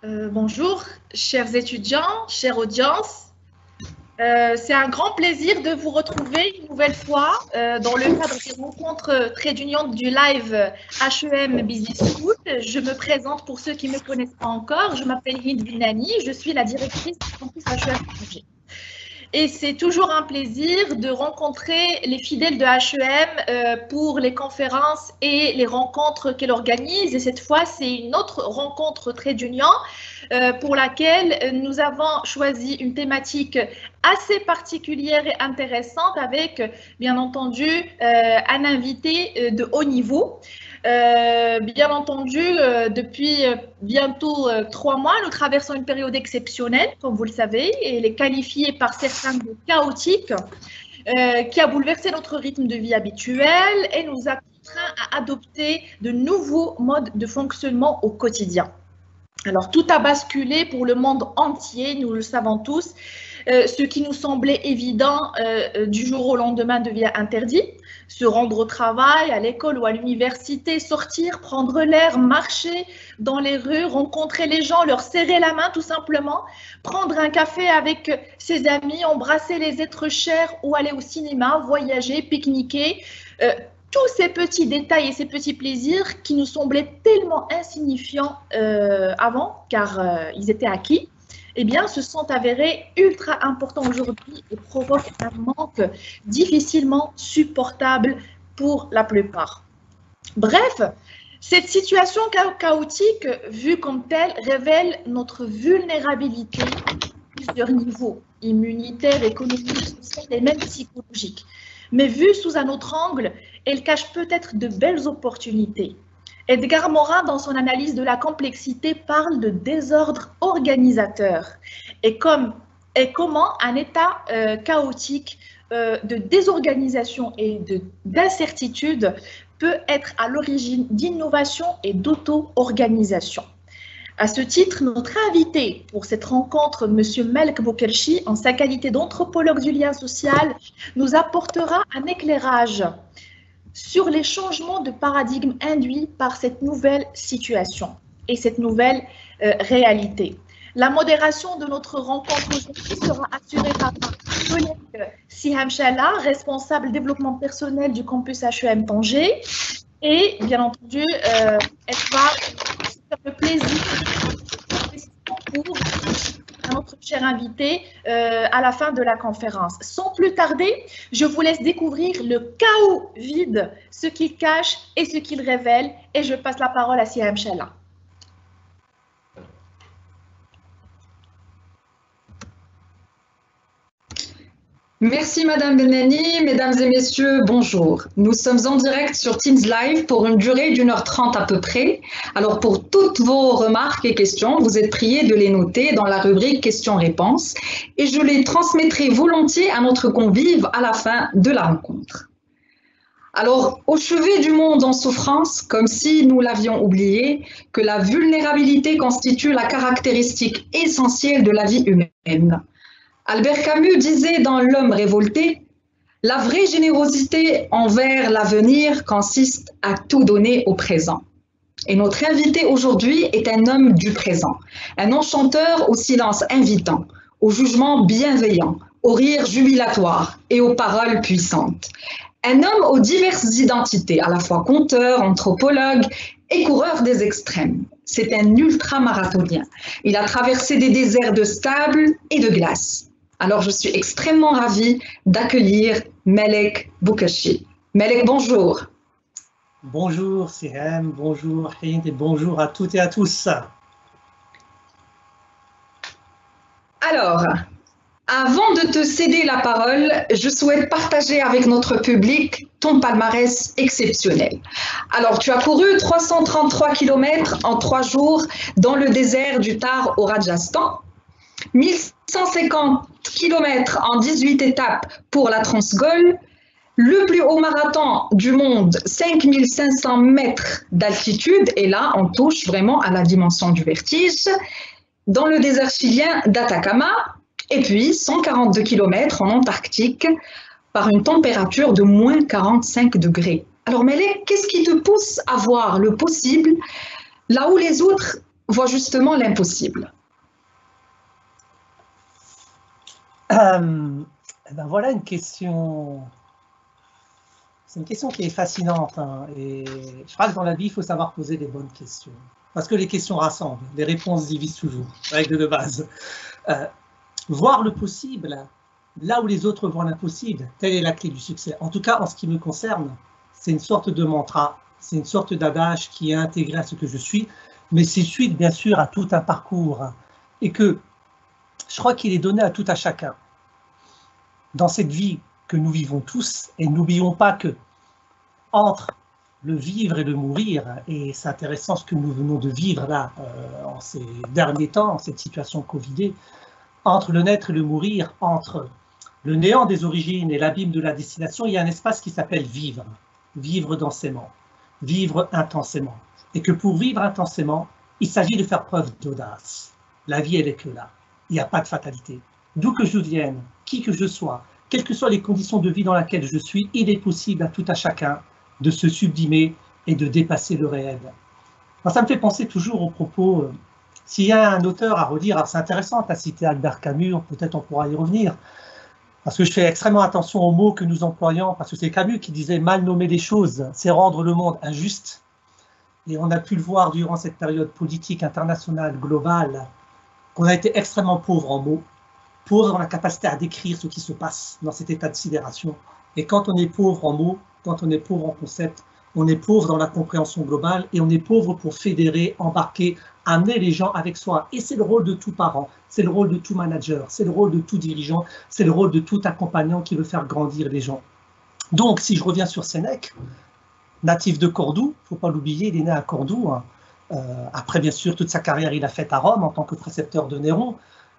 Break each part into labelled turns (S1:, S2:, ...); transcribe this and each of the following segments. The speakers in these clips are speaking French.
S1: Bonjour, chers étudiants, chère audience. C'est un grand plaisir de vous retrouver une nouvelle fois dans le cadre des rencontres trade union du live HEM Business School. Je me présente pour ceux qui ne me connaissent pas encore. Je m'appelle Hind Binani, je suis la directrice du campus HEM Angers. Et c'est toujours un plaisir de rencontrer les fidèles de HEM pour les conférences et les rencontres qu'elle organise. Et cette fois, c'est une autre rencontre trade union pour laquelle nous avons choisi une thématique assez particulière et intéressante avec, bien entendu, un invité de haut niveau. Bien entendu, depuis bientôt 3 mois, nous traversons une période exceptionnelle, comme vous le savez, et elle est qualifiée par certains de chaotique, qui a bouleversé notre rythme de vie habituel et nous a contraints à adopter de nouveaux modes de fonctionnement au quotidien. Alors, tout a basculé pour le monde entier, nous le savons tous. Ce qui nous semblait évident du jour au lendemain devient interdit. Se rendre au travail, à l'école ou à l'université, sortir, prendre l'air, marcher dans les rues, rencontrer les gens, leur serrer la main tout simplement, prendre un café avec ses amis, embrasser les êtres chers ou aller au cinéma, voyager, pique-niquer. Tous ces petits détails et ces petits plaisirs qui nous semblaient tellement insignifiants avant, car ils étaient acquis, eh bien, se sont avérés ultra importants aujourd'hui et provoquent un manque difficilement supportable pour la plupart. Bref, cette situation chaotique, vue comme telle, révèle notre vulnérabilité à plusieurs niveaux, immunitaire, économique, social et même psychologique. Mais vue sous un autre angle, elle cache peut-être de belles opportunités. Edgar Morin, dans son analyse de la complexité, parle de désordre organisateur et comment un état chaotique de désorganisation et d'incertitude peut être à l'origine d'innovation et d'auto-organisation. À ce titre, notre invité pour cette rencontre, M. Melek Bokerchi, en sa qualité d'anthropologue du lien social, nous apportera un éclairage sur les changements de paradigme induits par cette nouvelle situation et cette nouvelle réalité. La modération de notre rencontre aujourd'hui sera assurée par ma collègue Siham Challa, responsable développement personnel du campus HEM Tanger. Et bien entendu, elle va faire le plaisir pour notre cher invité à la fin de la conférence. Sans plus tarder, je vous laisse découvrir le chaos vide, ce qu'il cache et ce qu'il révèle, et je passe la parole à Siham Challa.
S2: Merci Madame Benani, Mesdames et Messieurs, bonjour. Nous sommes en direct sur Teams Live pour une durée d'1h30 à peu près. Alors pour toutes vos remarques et questions, vous êtes priés de les noter dans la rubrique questions-réponses et je les transmettrai volontiers à notre convive à la fin de la rencontre. Alors, au chevet du monde en souffrance, comme si nous l'avions oublié, que la vulnérabilité constitue la caractéristique essentielle de la vie humaine. Albert Camus disait dans L'homme révolté, « La vraie générosité envers l'avenir consiste à tout donner au présent. » Et notre invité aujourd'hui est un homme du présent, un enchanteur au silence invitant, au jugement bienveillant, au rire jubilatoire et aux paroles puissantes. Un homme aux diverses identités, à la fois conteur, anthropologue et coureur des extrêmes. C'est un ultramarathonien. Il a traversé des déserts de sable et de glace. Alors, je suis extrêmement ravie d'accueillir Melek Bokerchi. Melek, bonjour.
S3: Bonjour Siham, bonjour Hind et bonjour à toutes et à tous.
S2: Alors, avant de te céder la parole, je souhaite partager avec notre public ton palmarès exceptionnel. Alors, tu as couru 333 km en 3 jours dans le désert du Thar au Rajasthan, 1150 km en 18 étapes pour la Transgol, le plus haut marathon du monde, 5500 mètres d'altitude, et là, on touche vraiment à la dimension du vertige, dans le désert chilien d'Atacama, et puis 142 km en Antarctique, par une température de moins 45 degrés. Alors, Melek, qu'est-ce qui te pousse à voir le possible là où les autres voit justement l'impossible?
S3: Eh ben voilà une question. C'est une question qui est fascinante, hein, et je crois que dans la vie, il faut savoir poser les bonnes questions. Parce que les questions rassemblent, les réponses divisent toujours, règle de base. Voir le possible, là où les autres voient l'impossible, telle est la clé du succès. En tout cas, en ce qui me concerne, c'est une sorte de mantra, c'est une sorte d'adage qui est intégré à ce que je suis, mais c'est suite, bien sûr, à tout un parcours. Et que je crois qu'il est donné à tout à chacun. Dans cette vie que nous vivons tous, et n'oublions pas que entre le vivre et le mourir, et c'est intéressant ce que nous venons de vivre là, en ces derniers temps, en cette situation Covidée, entre le naître et le mourir, entre le néant des origines et l'abîme de la destination, il y a un espace qui s'appelle vivre, vivre densément, vivre intensément. Et que pour vivre intensément, il s'agit de faire preuve d'audace. La vie, elle est que là. Il n'y a pas de fatalité. D'où que je vienne, qui que je sois, quelles que soient les conditions de vie dans lesquelles je suis, il est possible à tout à chacun de se sublimer et de dépasser le réel. Alors, ça me fait penser toujours au propos, s'il y a un auteur à relire, c'est intéressant, tu as cité Albert Camus, peut-être on pourra y revenir, parce que je fais extrêmement attention aux mots que nous employons, parce que c'est Camus qui disait « mal nommer les choses, c'est rendre le monde injuste ». Et on a pu le voir durant cette période politique internationale, globale, qu'on a été extrêmement pauvre en mots, pauvre dans la capacité à décrire ce qui se passe dans cet état de sidération. Et quand on est pauvre en mots, quand on est pauvre en concepts, on est pauvre dans la compréhension globale et on est pauvre pour fédérer, embarquer, amener les gens avec soi. Et c'est le rôle de tout parent, c'est le rôle de tout manager, c'est le rôle de tout dirigeant, c'est le rôle de tout accompagnant qui veut faire grandir les gens. Donc, si je reviens sur Sénèque, natif de Cordoue, il ne faut pas l'oublier, il est né à Cordoue. Hein. Après, bien sûr, toute sa carrière, il a faite à Rome en tant que précepteur de Néron.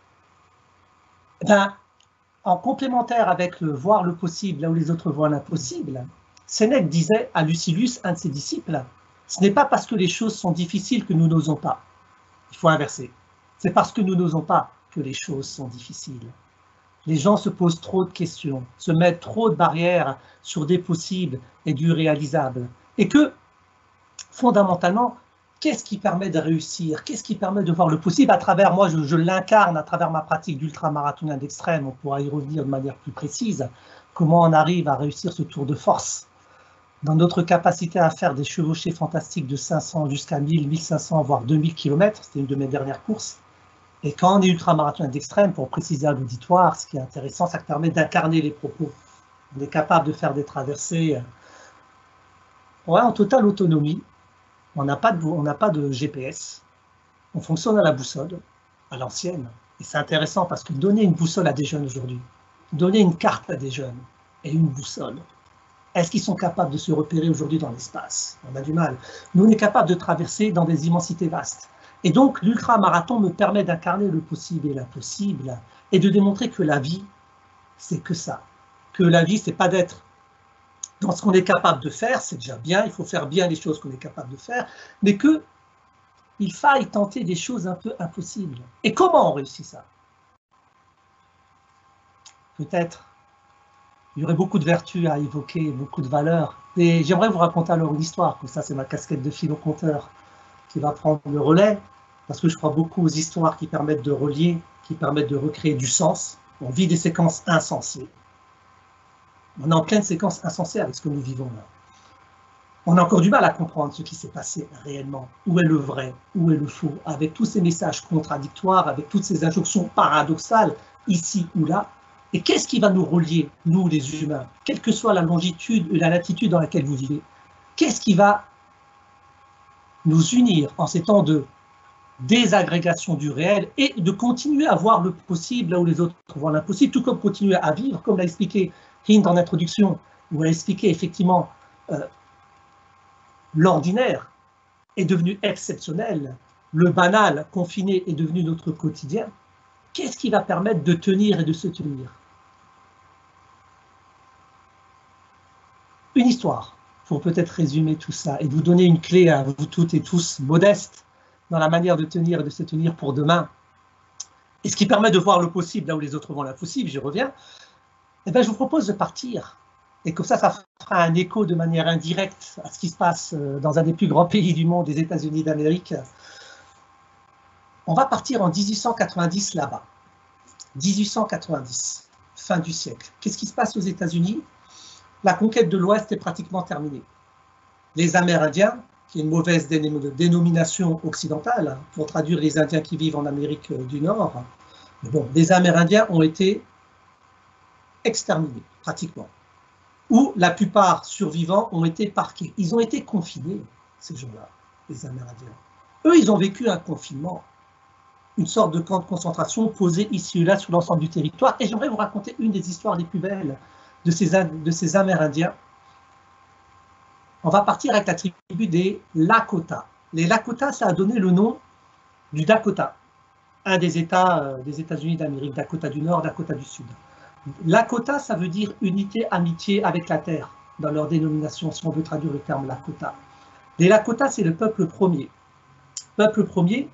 S3: Ben, en complémentaire avec le voir le possible là où les autres voient l'impossible, Sénèque disait à Lucilius, un de ses disciples, « Ce n'est pas parce que les choses sont difficiles que nous n'osons pas. » Il faut inverser. C'est parce que nous n'osons pas que les choses sont difficiles. Les gens se posent trop de questions, se mettent trop de barrières sur des possibles et du réalisable. Et que, fondamentalement, qu'est-ce qui permet de réussir? Qu'est-ce qui permet de voir le possible à travers, moi je l'incarne à travers ma pratique d'ultramarathonien d'extrême, on pourra y revenir de manière plus précise, comment on arrive à réussir ce tour de force dans notre capacité à faire des chevauchées fantastiques de 500 jusqu'à 1000, 1500, voire 2000 km, c'était une de mes dernières courses. Et quand on est ultramarathonien d'extrême, pour préciser à l'auditoire, ce qui est intéressant, ça permet d'incarner les propos. On est capable de faire des traversées en totale autonomie. On n'a pas de GPS. On fonctionne à la boussole, à l'ancienne. Et c'est intéressant parce que donner une boussole à des jeunes aujourd'hui, donner une carte à des jeunes et une boussole, est-ce qu'ils sont capables de se repérer aujourd'hui dans l'espace? On a du mal. Nous, on est capable de traverser dans des immensités vastes. Et donc, l'ultramarathon me permet d'incarner le possible et l'impossible et de démontrer que la vie, c'est que ça. Que la vie, c'est pas d'être dans ce qu'on est capable de faire, c'est déjà bien, il faut faire bien les choses qu'on est capable de faire, mais qu'il faille tenter des choses un peu impossibles. Et comment on réussit ça? Peut-être, il y aurait beaucoup de vertus à évoquer, beaucoup de valeurs. Et j'aimerais vous raconter alors une histoire, comme ça c'est ma casquette de philo-conteur qui va prendre le relais, parce que je crois beaucoup aux histoires qui permettent de relier, qui permettent de recréer du sens. On vit des séquences insensées. On est en pleine séquence insensée avec ce que nous vivons là. On a encore du mal à comprendre ce qui s'est passé réellement. Où est le vrai, où est le faux, avec tous ces messages contradictoires, avec toutes ces injonctions paradoxales, ici ou là. Et qu'est-ce qui va nous relier, nous les humains, quelle que soit la longitude et la latitude dans laquelle vous vivez? Qu'est-ce qui va nous unir en ces temps de désagrégation du réel et de continuer à voir le possible là où les autres voient l'impossible, tout comme continuer à vivre, comme l'a expliqué Hind en introduction, où elle a expliqué effectivement l'ordinaire est devenu exceptionnel, le banal, confiné est devenu notre quotidien. Qu'est-ce qui va permettre de tenir et de se tenir? Une histoire, pour peut-être résumer tout ça et vous donner une clé à vous toutes et tous, modestes, dans la manière de tenir et de se tenir pour demain. Et ce qui permet de voir le possible là où les autres voient l'impossible, j'y reviens. Eh bien, je vous propose de partir. Et comme ça fera un écho de manière indirecte à ce qui se passe dans un des plus grands pays du monde, les États-Unis d'Amérique. On va partir en 1890 là-bas. 1890, fin du siècle. Qu'est-ce qui se passe aux États-Unis? La conquête de l'Ouest est pratiquement terminée. Les Amérindiens, qui est une mauvaise dénomination occidentale, pour traduire les Indiens qui vivent en Amérique du Nord, mais bon, les Amérindiens ont été exterminés, pratiquement. Ou la plupart survivants ont été parqués. Ils ont été confinés, ces gens-là, les Amérindiens. Eux, ils ont vécu un confinement, une sorte de camp de concentration posé ici et là sur l'ensemble du territoire. Et j'aimerais vous raconter une des histoires les plus belles de ces Amérindiens. On va partir avec la tribu des Lakota. Les Lakota, ça a donné le nom du Dakota, un des États des États-Unis d'Amérique, Dakota du Nord, Dakota du Sud. Lakota, ça veut dire unité, amitié avec la terre, dans leur dénomination, si on veut traduire le terme Lakota. Les Lakota, c'est le peuple premier. Peuple premier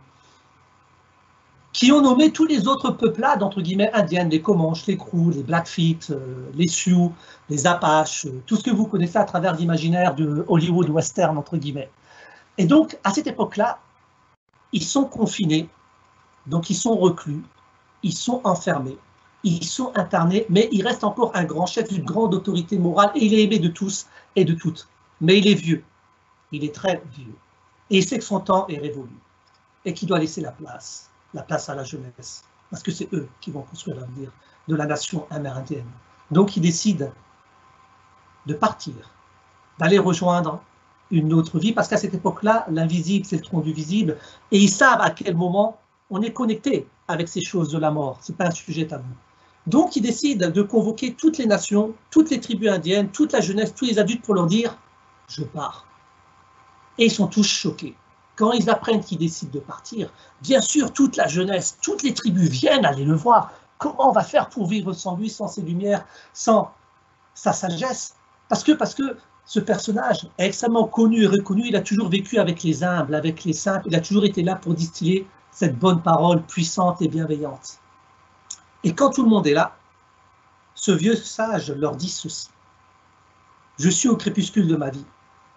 S3: qui ont nommé tous les autres peuplades, entre guillemets, indiennes, les Comanches, les Crows, les Blackfeet, les Sioux, les Apaches, tout ce que vous connaissez à travers l'imaginaire de Hollywood western, entre guillemets. Et donc, à cette époque-là, ils sont confinés, donc ils sont reclus, ils sont enfermés, ils sont internés, mais il reste encore un grand chef, une grande autorité morale, et il est aimé de tous et de toutes. Mais il est vieux, il est très vieux, et il sait que son temps est révolu, et qu'il doit laisser la place à la jeunesse, parce que c'est eux qui vont construire l'avenir de la nation amérindienne. Donc ils décident de partir, d'aller rejoindre une autre vie, parce qu'à cette époque-là, l'invisible, c'est le tronc du visible, et ils savent à quel moment on est connecté avec ces choses de la mort, ce n'est pas un sujet tabou. Donc ils décident de convoquer toutes les nations, toutes les tribus indiennes, toute la jeunesse, tous les adultes pour leur dire « je pars ». Et ils sont tous choqués. Quand ils apprennent qu'ils décident de partir, bien sûr, toute la jeunesse, toutes les tribus viennent aller le voir. Comment on va faire pour vivre sans lui, sans ses lumières, sans sa sagesse? Parce que ce personnage est extrêmement connu et reconnu, il a toujours vécu avec les humbles, avec les simples, il a toujours été là pour distiller cette bonne parole puissante et bienveillante. Et quand tout le monde est là, ce vieux sage leur dit ceci. « Je suis au crépuscule de ma vie.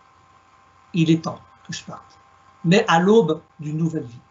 S3: Il est temps que je parte. Mais à l'aube d'une nouvelle vie.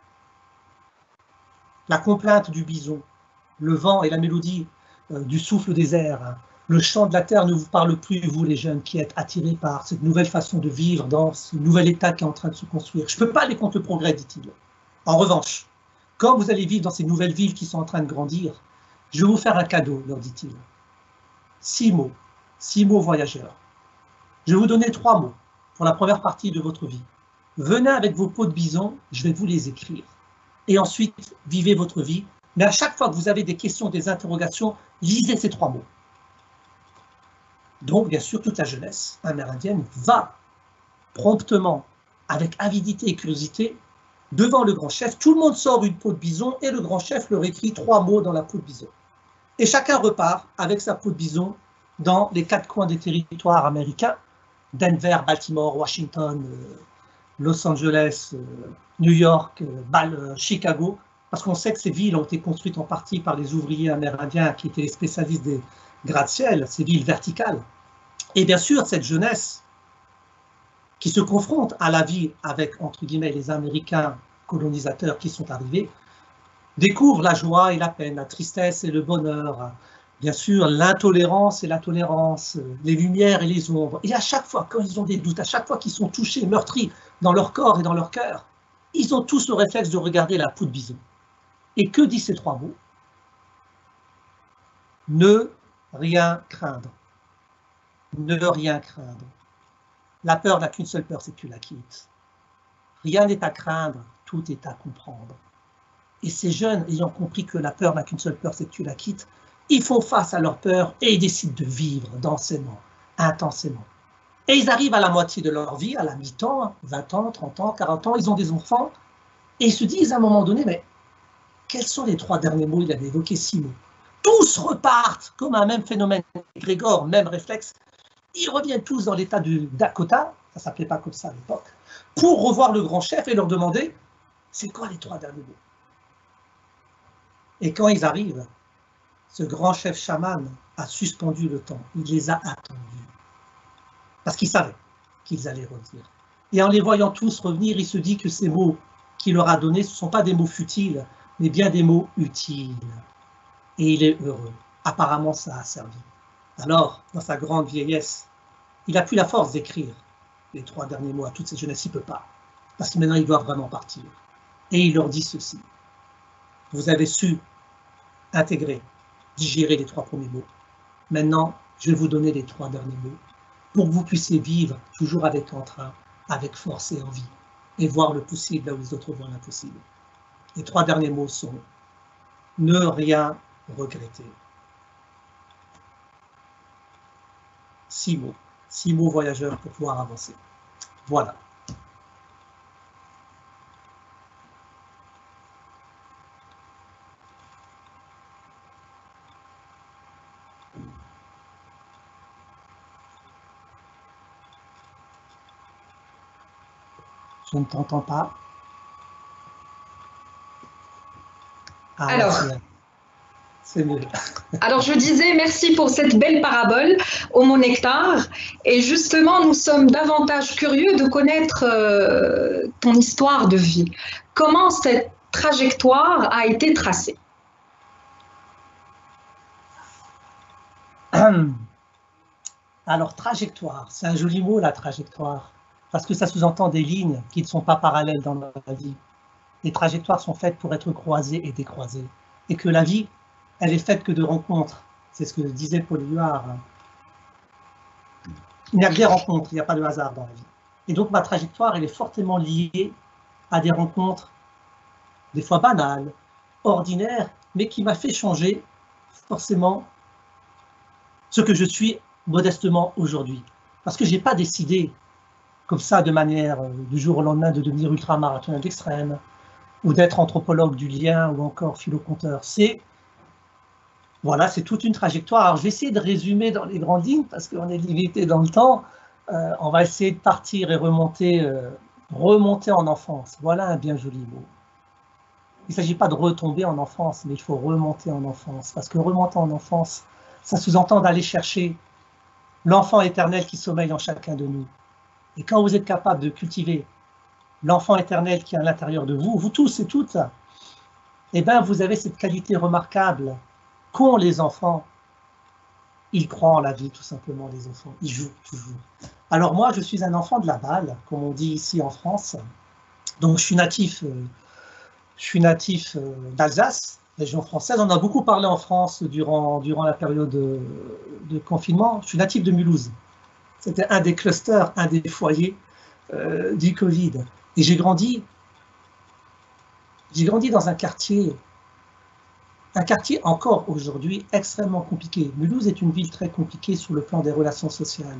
S3: La complainte du bison, le vent et la mélodie du souffle des airs, le chant de la terre ne vous parle plus, vous les jeunes qui êtes attirés par cette nouvelle façon de vivre dans ce nouvel état qui est en train de se construire. Je ne peux pas aller contre le progrès, dit-il. En revanche, quand vous allez vivre dans ces nouvelles villes qui sont en train de grandir, je vais vous faire un cadeau, leur dit-il. 6 mots voyageurs. Je vais vous donner 3 mots pour la première partie de votre vie. Venez avec vos peaux de bison, je vais vous les écrire. Et ensuite, vivez votre vie. Mais à chaque fois que vous avez des questions, des interrogations, lisez ces 3 mots. Donc, bien sûr, toute la jeunesse amérindienne va promptement, avec avidité et curiosité, devant le grand chef. Tout le monde sort une peau de bison et le grand chef leur écrit 3 mots dans la peau de bison. Et chacun repart avec sa peau de bison dans les 4 coins des territoires américains, Denver, Baltimore, Washington, Los Angeles, New York, Chicago, parce qu'on sait que ces villes ont été construites en partie par les ouvriers amérindiens qui étaient les spécialistes des gratte-ciel, ces villes verticales. Et bien sûr, cette jeunesse qui se confronte à la vie avec, entre guillemets, les Américains colonisateurs qui sont arrivés, découvre la joie et la peine, la tristesse et le bonheur, bien sûr, l'intolérance et la tolérance, les lumières et les ombres. Et à chaque fois, quand ils ont des doutes, à chaque fois qu'ils sont touchés, meurtris dans leur corps et dans leur cœur, ils ont tous le réflexe de regarder la peau de bison. Et que disent ces 3 mots? Ne rien craindre. Ne rien craindre. La peur n'a qu'une seule peur, c'est que tu la quittes. Rien n'est à craindre, tout est à comprendre. Et ces jeunes, ayant compris que la peur n'a qu'une seule peur, c'est que tu la quittes, ils font face à leur peur et ils décident de vivre densément, intensément. Et ils arrivent à la moitié de leur vie, à la mi-temps, 20 ans, 30 ans, 40 ans, ils ont des enfants, et ils se disent à un moment donné, mais quels sont les 3 derniers mots? Il avait évoqué 6 mots. Tous repartent comme un même phénomène, Grégor, même réflexe. Ils reviennent tous dans l'état du Dakota, ça ne s'appelait pas comme ça à l'époque, pour revoir le grand chef et leur demander, c'est quoi les 3 derniers mots? Et quand ils arrivent, ce grand chef chaman a suspendu le temps, il les a attendus, parce qu'il savait qu'ils allaient revenir. Et en les voyant tous revenir, il se dit que ces mots qu'il leur a donnés, ce ne sont pas des mots futiles, mais bien des mots utiles. Et il est heureux. Apparemment, ça a servi. Alors, dans sa grande vieillesse, il n'a plus la force d'écrire les 3 derniers mots à toute cette jeunesse, il ne peut pas. Parce que maintenant, il doit vraiment partir. Et il leur dit ceci. Vous avez su intégrer, digérer les 3 premiers mots. Maintenant, je vais vous donner les 3 derniers mots pour que vous puissiez vivre toujours avec entrain, avec force et envie, et voir le possible là où les autres voient l'impossible. Les 3 derniers mots sont « ne rien regretter ». 6 mots. 6 mots voyageurs pour pouvoir avancer. Voilà. Je ne t'entends pas. Ah,
S2: alors,
S3: c'est mieux.
S2: Alors, je disais merci pour cette belle parabole au mot nectar. Et justement, nous sommes davantage curieux de connaître ton histoire de vie. Comment cette trajectoire a été tracée?
S3: Alors, trajectoire, c'est un joli mot, la trajectoire, parce que ça sous-entend des lignes qui ne sont pas parallèles dans la vie. Les trajectoires sont faites pour être croisées et décroisées. Et que la vie, elle est faite que de rencontres. C'est ce que disait Paul Éluard. Il n'y a que des rencontres, il n'y a pas de hasard dans la vie. Et donc ma trajectoire, elle est fortement liée à des rencontres, des fois banales, ordinaires, mais qui m'a fait changer forcément ce que je suis modestement aujourd'hui. Parce que je n'ai pas décidé, comme ça, de manière du jour au lendemain, de devenir ultramarathonien d'extrême, ou d'être anthropologue du lien, ou encore philoconteur. Voilà, c'est toute une trajectoire. Alors, je vais essayer de résumer dans les grandes lignes, parce qu'on est limité dans le temps. On va essayer de partir et remonter en enfance. Voilà un bien joli mot. Il ne s'agit pas de retomber en enfance, mais il faut remonter en enfance. Parce que remonter en enfance, ça sous-entend d'aller chercher l'enfant éternel qui sommeille en chacun de nous. Et quand vous êtes capable de cultiver l'enfant éternel qui est à l'intérieur de vous, vous tous et toutes, eh bien, vous avez cette qualité remarquable qu'ont les enfants. Ils croient en la vie, tout simplement, les enfants. Ils jouent toujours. Alors moi, je suis un enfant de la balle, comme on dit ici en France. Donc, je suis natif d'Alsace, région française. On a beaucoup parlé en France durant la période de confinement. Je suis natif de Mulhouse. C'était un des clusters, un des foyers du Covid. Et j'ai grandi dans un quartier encore aujourd'hui extrêmement compliqué. Mulhouse est une ville très compliquée sur le plan des relations sociales.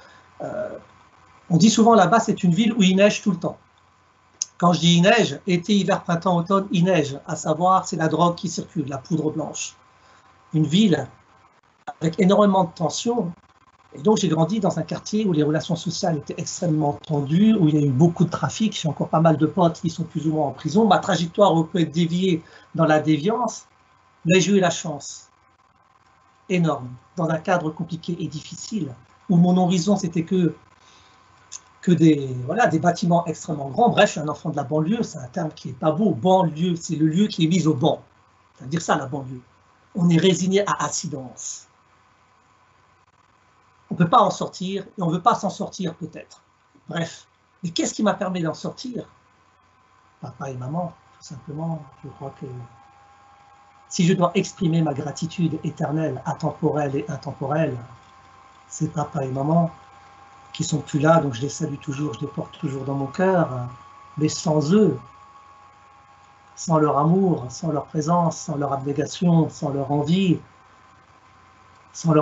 S3: On dit souvent là-bas, c'est une ville où il neige tout le temps. Quand je dis il neige, été, hiver, printemps, automne, il neige, à savoir, c'est la drogue qui circule, la poudre blanche. Une ville avec énormément de tensions. Et donc, j'ai grandi dans un quartier où les relations sociales étaient extrêmement tendues, où il y a eu beaucoup de trafic. J'ai encore pas mal de potes qui sont plus ou moins en prison. Ma trajectoire peut être déviée dans la déviance, mais j'ai eu la chance énorme, dans un cadre compliqué et difficile, où mon horizon, c'était que des bâtiments extrêmement grands. Bref, je suis un enfant de la banlieue, c'est un terme qui n'est pas beau. Banlieue, c'est le lieu qui est mis au banc. C'est-à-dire ça, la banlieue. On est résigné à assidence. On ne peut pas en sortir, et on ne veut pas s'en sortir peut-être. Bref, mais qu'est-ce qui m'a permis d'en sortir? Papa et maman, tout simplement. Je crois que si je dois exprimer ma gratitude éternelle, atemporelle et intemporelle, c'est papa et maman qui sont plus là, donc je les salue toujours, je les porte toujours dans mon cœur. Mais sans eux, sans leur amour, sans leur présence, sans leur abnégation, sans leur envie, sans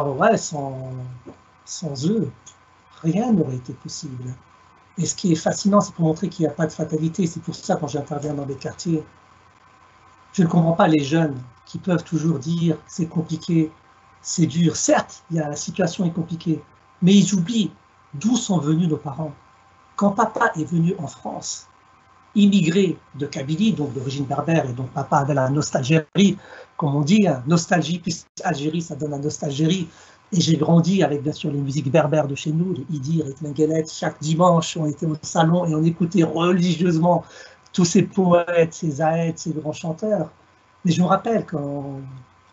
S3: eux, rien n'aurait été possible. Et ce qui est fascinant, c'est pour montrer qu'il n'y a pas de fatalité. C'est pour ça, quand j'interviens dans des quartiers, je ne comprends pas les jeunes qui peuvent toujours dire c'est compliqué, c'est dur. Certes, la situation est compliquée, mais ils oublient d'où sont venus nos parents. Quand papa est venu en France, immigré de Kabylie, donc d'origine berbère, et donc papa avait la nostalgie, comme on dit, nostalgie plus Algérie, ça donne la nostalgie. Et j'ai grandi avec bien sûr les musiques berbères de chez nous, les Idir et Tmenguelet. Chaque dimanche, on était au salon et on écoutait religieusement tous ces poètes, ces zaïds, ces grands chanteurs. Mais je me rappelle quand...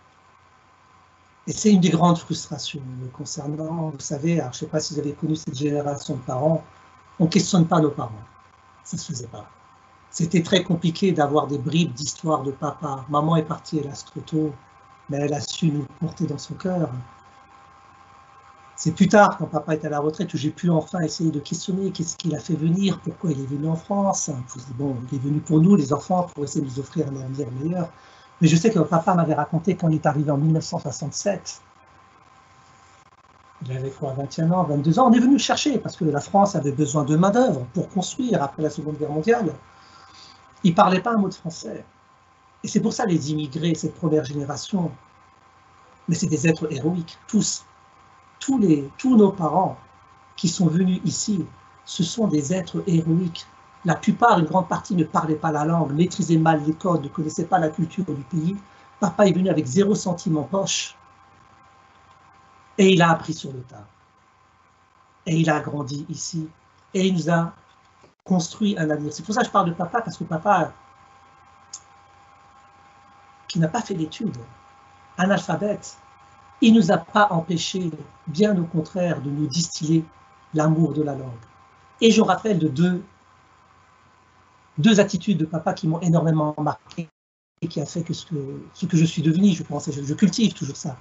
S3: Et c'est une des grandes frustrations me concernant. Vous savez, alors je ne sais pas si vous avez connu cette génération de parents, on ne questionne pas nos parents. Ça ne se faisait pas. C'était très compliqué d'avoir des bribes d'histoire de papa. Maman est partie, hélas, trop tôt, mais elle a su nous porter dans son cœur. C'est plus tard, quand papa est à la retraite, que j'ai pu enfin essayer de questionner qu'est-ce qu'il a fait venir, pourquoi il est venu en France. Bon, il est venu pour nous, les enfants, pour essayer de nous offrir un avenir meilleur. Mais je sais que papa m'avait raconté quand il est arrivé en 1967. Il avait quoi, 21 ans, 22 ans. On est venu le chercher parce que la France avait besoin de main-d'œuvre pour construire après la Seconde Guerre mondiale. Il ne parlait pas un mot de français. Et c'est pour ça les immigrés, cette première génération, mais c'est des êtres héroïques, tous. Tous nos parents qui sont venus ici, ce sont des êtres héroïques. La plupart, une grande partie, ne parlaient pas la langue, maîtrisaient mal les codes, ne connaissaient pas la culture du pays. Papa est venu avec 0 centime en poche et il a appris sur le tas. Et il a grandi ici et il nous a construit un avenir. C'est pour ça que je parle de papa, parce que papa, qui n'a pas fait d'études, analphabète, il ne nous a pas empêchés, bien au contraire, de nous distiller l'amour de la langue. Et je rappelle de deux attitudes de papa qui m'ont énormément marqué et qui a fait que ce que je suis devenu, je pense, et je cultive toujours ça.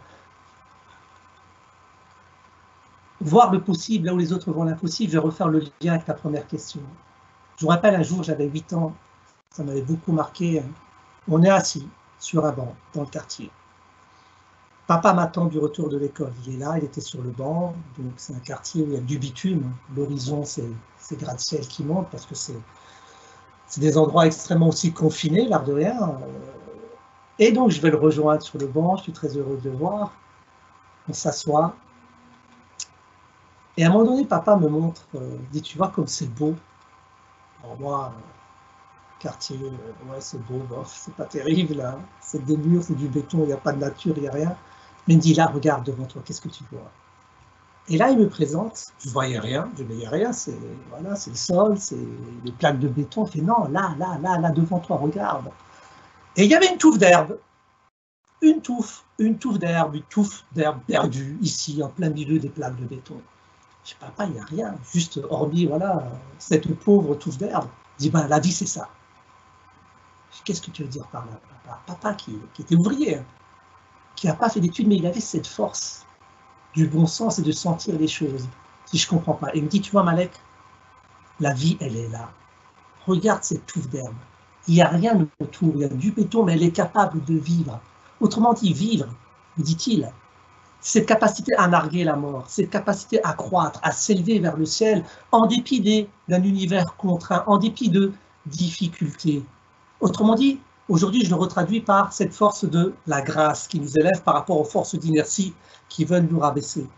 S3: Voir le possible là où les autres voient l'impossible, je vais refaire le lien avec ta première question. Je vous rappelle, un jour, j'avais 8 ans, ça m'avait beaucoup marqué. On est assis sur un banc dans le quartier. Papa m'attend du retour de l'école. Il est là, il était sur le banc. Donc c'est un quartier où il y a du bitume. L'horizon, c'est gratte-ciel qui monte parce que c'est des endroits extrêmement aussi confinés, l'air de rien. Et donc je vais le rejoindre sur le banc. Je suis très heureux de le voir. On s'assoit. Et à un moment donné, papa me montre, dit, tu vois comme c'est beau. Alors moi, quartier, ouais, c'est beau, bof, c'est pas terrible là. C'est des murs, c'est du béton, il n'y a pas de nature, il n'y a rien. Mais il me dit, là, regarde devant toi, qu'est-ce que tu vois? Et là, il me présente, je ne voyais rien, je ne voyais rien, c'est voilà, le sol, c'est les plaques de béton. Il fait, non, là, devant toi, regarde. Et il y avait une touffe d'herbe, une touffe d'herbe perdue, ici, en plein milieu des plaques de béton. Je dis, papa, il n'y a rien, juste hormis, voilà, cette pauvre touffe d'herbe. Il dit, ben, la vie, c'est ça. Qu'est-ce que tu veux dire par là, papa? Papa qui était ouvrier, qui n'a pas fait d'études, mais il avait cette force du bon sens et de sentir les choses. Si je ne comprends pas. Et il me dit, tu vois, Malek, la vie, elle est là. Regarde cette touffe d'herbe. Il n'y a rien autour, il y a du béton, mais elle est capable de vivre. Autrement dit, vivre, me dit-il, cette capacité à narguer la mort, cette capacité à croître, à s'élever vers le ciel, en dépit d'un univers contraint, en dépit de difficultés. Autrement dit, aujourd'hui, je le retraduis par cette force de la grâce qui nous élève par rapport aux forces d'inertie qui veulent nous rabaisser.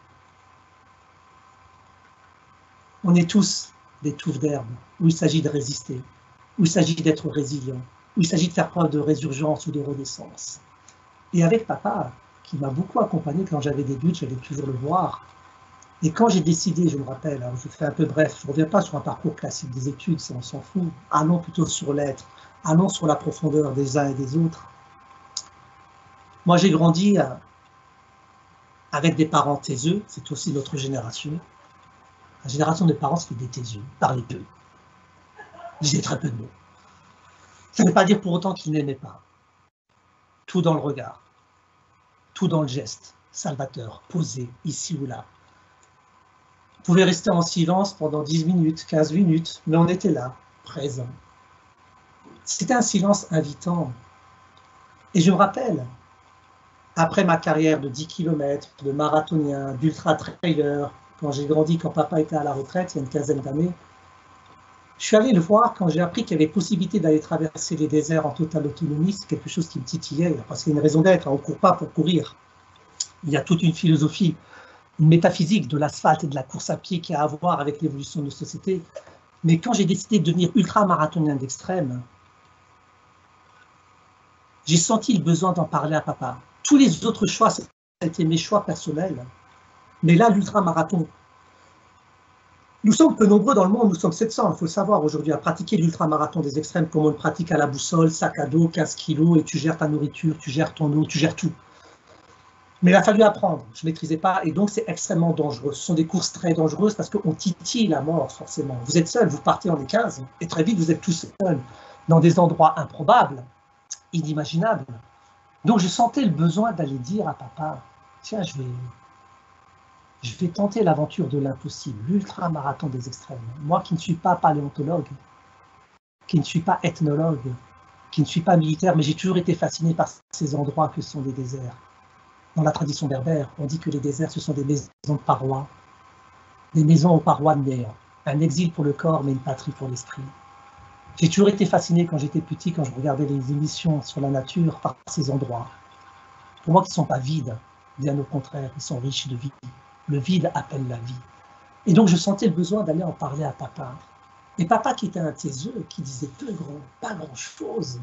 S3: On est tous des touffes d'herbe où il s'agit de résister, où il s'agit d'être résilient, où il s'agit de faire preuve de résurgence ou de renaissance. Et avec papa, qui m'a beaucoup accompagné quand j'avais des doutes, j'allais toujours le voir. Et quand j'ai décidé, je me rappelle, alors je fais un peu bref, je ne reviens pas sur un parcours classique des études, ça on s'en fout, allons plutôt sur l'être, allons sur la profondeur des uns et des autres. Moi j'ai grandi avec des parents taiseux, c'est aussi notre génération. La génération de parents, c'était des taiseux, ils parlaient peu, ils disaient très peu de mots. Ça ne veut pas dire pour autant qu'ils n'aimaient pas. Tout dans le regard, tout dans le geste, salvateur, posé, ici ou là. On pouvait rester en silence pendant 10 minutes, 15 minutes, mais on était là, présent. C'était un silence invitant. Et je me rappelle, après ma carrière de 10 km, de marathonien, d'ultra-trailer, quand j'ai grandi, quand papa était à la retraite, il y a une quinzaine d'années, je suis allé le voir quand j'ai appris qu'il y avait possibilité d'aller traverser les déserts en totale autonomie. C'est quelque chose qui me titillait, parce qu'il y a une raison d'être, on ne court pas pour courir. Il y a toute une philosophie, une métaphysique de l'asphalte et de la course à pied qui a à voir avec l'évolution de nos sociétés. Mais quand j'ai décidé de devenir ultra-marathonien d'extrême, j'ai senti le besoin d'en parler à papa. Tous les autres choix, ça a été mes choix personnels. Mais là, l'ultra-marathon, Nous sommes peu nombreux dans le monde, nous sommes 700, il faut le savoir aujourd'hui, à pratiquer l'ultramarathon des extrêmes comme on le pratique à la boussole, sac à dos, 15 kilos, et tu gères ta nourriture, tu gères ton eau, tu gères tout. Mais il a fallu apprendre, je ne maîtrisais pas, et donc c'est extrêmement dangereux. Ce sont des courses très dangereuses parce qu'on titille la mort, forcément. Vous êtes seul, vous partez, on est 15, et très vite vous êtes tous seuls, dans des endroits improbables, inimaginables. Donc je sentais le besoin d'aller dire à papa, tiens, je vais tenter l'aventure de l'impossible, l'ultra-marathon des extrêmes. Moi qui ne suis pas paléontologue, qui ne suis pas ethnologue, qui ne suis pas militaire, mais j'ai toujours été fasciné par ces endroits que sont les déserts. Dans la tradition berbère, on dit que les déserts, ce sont des maisons de parois, des maisons aux parois de néant, un exil pour le corps, mais une patrie pour l'esprit. J'ai toujours été fasciné quand j'étais petit, quand je regardais les émissions sur la nature, par ces endroits. Pour moi, qui ne sont pas vides, bien au contraire, ils sont riches de vie. Le vide appelle la vie. Et donc, je sentais le besoin d'aller en parler à papa. Et papa, qui était un taiseux, qui disait pas grand-chose,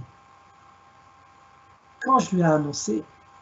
S3: quand je lui ai annoncé,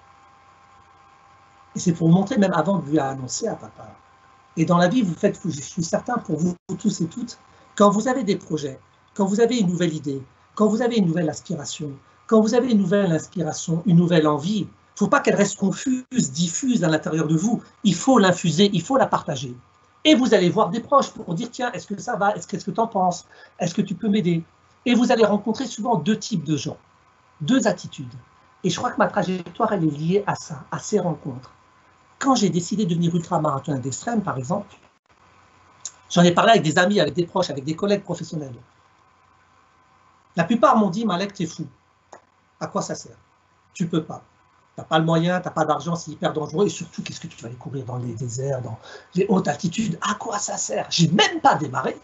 S3: et c'est pour vous montrer même avant de lui annoncer à papa, et dans la vie, vous faites, je suis certain pour vous tous et toutes, quand vous avez des projets, quand vous avez une nouvelle idée, quand vous avez une nouvelle aspiration, quand vous avez une nouvelle inspiration, une nouvelle envie, il ne faut pas qu'elle reste confuse, diffuse à l'intérieur de vous. Il faut l'infuser, il faut la partager. Et vous allez voir des proches pour dire, tiens, est-ce que ça va? Qu'est-ce que tu en penses? Est-ce que tu peux m'aider? Et vous allez rencontrer souvent deux types de gens, deux attitudes. Et je crois que ma trajectoire, elle est liée à ça, à ces rencontres. Quand j'ai décidé de devenir ultramarathonien d'extrême, par exemple, j'en ai parlé avec des amis, avec des proches, avec des collègues professionnels. La plupart m'ont dit, Malek, t'es fou. À quoi ça sert? Tu peux pas. Tu n'as pas le moyen, tu n'as pas d'argent, c'est hyper dangereux. Et surtout, qu'est-ce que tu vas aller courir dans les déserts, dans les hautes altitudes? À quoi ça sert? J'ai même pas démarré.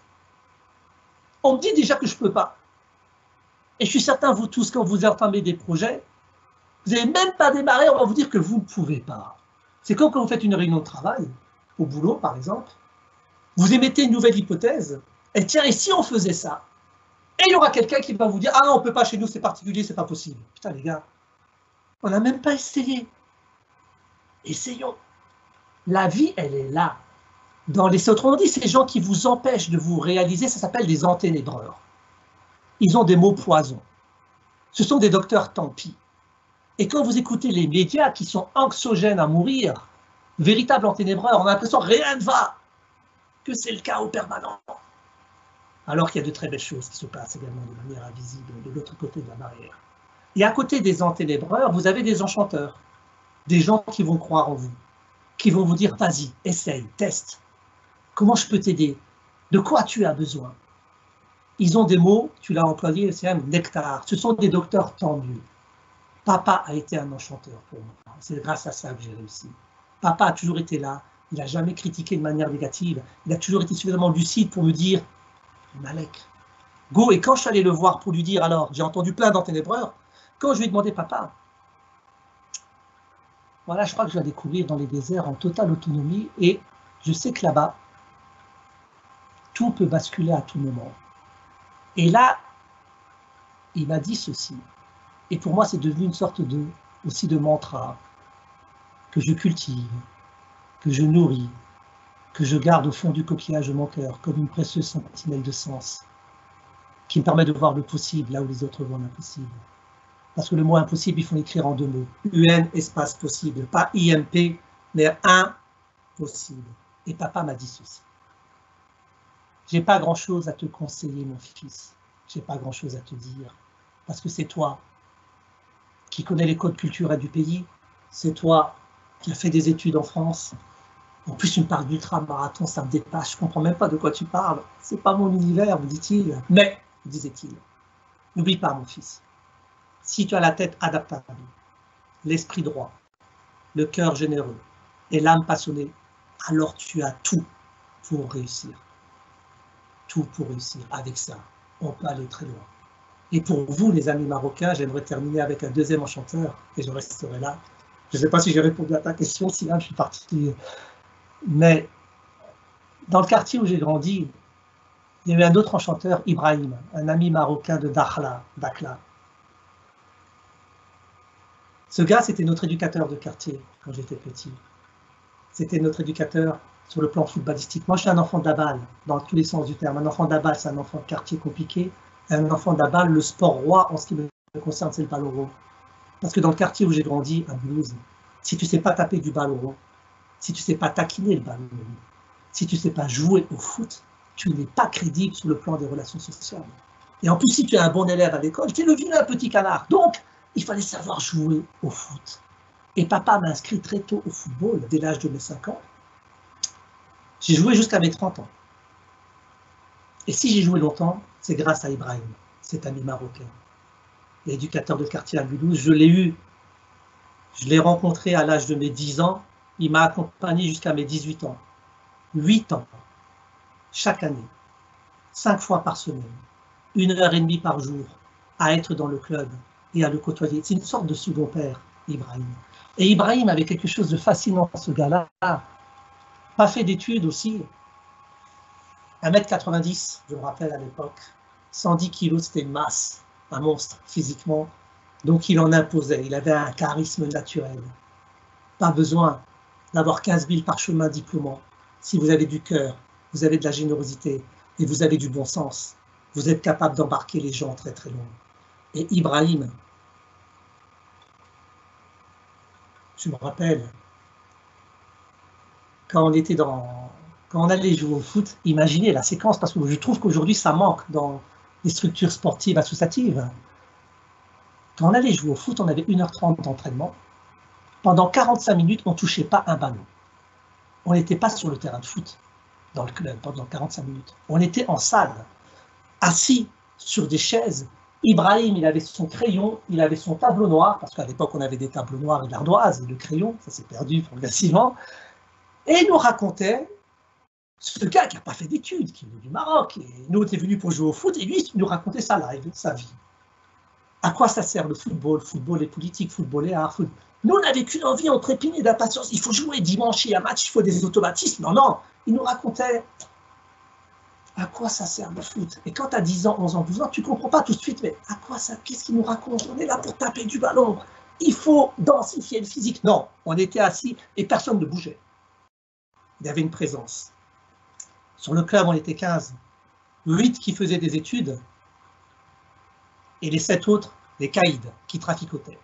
S3: On me dit déjà que je ne peux pas. Et je suis certain, vous tous, quand vous entamez des projets, vous n'avez même pas démarré, on va vous dire que vous ne pouvez pas. C'est comme quand vous faites une réunion de travail, au boulot par exemple, vous émettez une nouvelle hypothèse, et tiens, et si on faisait ça? Et il y aura quelqu'un qui va vous dire, ah non, on ne peut pas chez nous, c'est particulier, c'est pas possible. Putain les gars, on n'a même pas essayé. Essayons. La vie, elle est là. Autrement dit, ces gens qui vous empêchent de vous réaliser, ça s'appelle des enténébreurs. Ils ont des mots poison. Ce sont des docteurs tant pis. Et quand vous écoutez les médias qui sont anxiogènes à mourir, véritables enténébreurs, on a l'impression que rien ne va, que c'est le chaos permanent. Alors qu'il y a de très belles choses qui se passent également de manière invisible de l'autre côté de la barrière. Et à côté des enténébreurs, vous avez des enchanteurs, des gens qui vont croire en vous, qui vont vous dire, vas-y, essaye, teste. Comment je peux t'aider? De quoi tu as besoin? Ils ont des mots, tu l'as employé, c'est un nectar. Ce sont des docteurs tendus. Papa a été un enchanteur pour moi. C'est grâce à ça que j'ai réussi. Papa a toujours été là. Il n'a jamais critiqué de manière négative. Il a toujours été suffisamment lucide pour me dire, Malek, go. Et quand je suis allé le voir pour lui dire, alors, j'ai entendu plein d'enténébreurs, quand je lui ai demandé, papa, voilà, je crois que je vais découvrir dans les déserts en totale autonomie et je sais que là-bas, tout peut basculer à tout moment. Et là, il m'a dit ceci. Et pour moi, c'est devenu une sorte aussi de mantra que je cultive, que je nourris, que je garde au fond du coquillage de mon cœur, comme une précieuse sentinelle de sens, qui me permet de voir le possible là où les autres voient l'impossible. Parce que le mot impossible, il faut l'écrire en deux mots. UN, espace possible. Pas IMP, mais impossible. Et papa m'a dit ceci. J'ai pas grand-chose à te conseiller, mon fils. J'ai pas grand-chose à te dire. Parce que c'est toi qui connais les codes culturels du pays. C'est toi qui as fait des études en France. En plus, tu me parles d'ultra-marathon, ça me dépasse. Je comprends même pas de quoi tu parles. C'est pas mon univers, me dit-il. Mais, disait-il, n'oublie pas, mon fils. Si tu as la tête adaptable, l'esprit droit, le cœur généreux et l'âme passionnée, alors tu as tout pour réussir. Tout pour réussir. Avec ça, on peut aller très loin. Et pour vous, les amis marocains, j'aimerais terminer avec un deuxième enchanteur, et je resterai là. Je ne sais pas si j'ai répondu à ta question, sinon je suis parti. Mais dans le quartier où j'ai grandi, il y avait un autre enchanteur, Ibrahim, un ami marocain de Dakhla. Ce gars, c'était notre éducateur de quartier quand j'étais petit. C'était notre éducateur sur le plan footballistique. Moi, je suis un enfant de la balle, dans tous les sens du terme. Un enfant de la balle, c'est un enfant de quartier compliqué. Un enfant de la balle, le sport roi, en ce qui me concerne, c'est le ballon rond. Parce que dans le quartier où j'ai grandi, à Mulhouse, si tu ne sais pas taper du ballon rond, si tu ne sais pas taquiner le ballon rond, si tu ne sais pas jouer au foot, tu n'es pas crédible sur le plan des relations sociales. Et en plus, si tu es un bon élève à l'école, tu es le vilain petit canard. Donc, il fallait savoir jouer au foot. Et papa m'a inscrit très tôt au football, dès l'âge de mes 5 ans. J'ai joué jusqu'à mes 30 ans. Et si j'ai joué longtemps, c'est grâce à Ibrahim, cet ami marocain, éducateur de quartier à Mulhouse. Je l'ai eu, je l'ai rencontré à l'âge de mes 10 ans. Il m'a accompagné jusqu'à mes 18 ans. 8 ans, chaque année, 5 fois par semaine, 1h30 par jour, à être dans le club et à le côtoyer. C'est une sorte de second père, Ibrahim. Et Ibrahim avait quelque chose de fascinant, ce gars-là. Pas fait d'études aussi. 1m90, je me rappelle à l'époque. 110 kilos, c'était une masse, un monstre physiquement. Donc il en imposait, il avait un charisme naturel. Pas besoin d'avoir 15 000 parchemins diplômants. Si vous avez du cœur, vous avez de la générosité et vous avez du bon sens, vous êtes capable d'embarquer les gens très très loin. Et Ibrahim, je me rappelle, quand on allait jouer au foot, imaginez la séquence, parce que je trouve qu'aujourd'hui ça manque dans les structures sportives associatives. Quand on allait jouer au foot, on avait 1h30 d'entraînement. Pendant 45 minutes, on ne touchait pas un ballon. On n'était pas sur le terrain de foot, dans le club, pendant 45 minutes. On était en salle, assis sur des chaises. Ibrahim, il avait son crayon, il avait son tableau noir, parce qu'à l'époque, on avait des tableaux noirs et de l'ardoise, et le crayon, ça s'est perdu progressivement. Et il nous racontait, ce gars qui n'a pas fait d'études, qui est venu du Maroc, et nous, on était venus pour jouer au foot, et lui, il nous racontait sa live, sa vie. À quoi ça sert le football? Football est politique, football est art. Nous, on n'avait qu'une envie, on trépignait d'impatience. Il faut jouer dimanche, il y a un match, il faut des automatismes. Non, non, il nous racontait à quoi ça sert le foot. Et quand tu as 10 ans, 11 ans, 12 ans, tu ne comprends pas tout de suite, mais à quoi ça, qu'est-ce qu'il nous raconte? On est là pour taper du ballon. Il faut densifier le physique. Non, on était assis et personne ne bougeait. Il y avait une présence. Sur le club, on était 15. 8 qui faisaient des études et les 7 autres, des caïds qui traficotaient.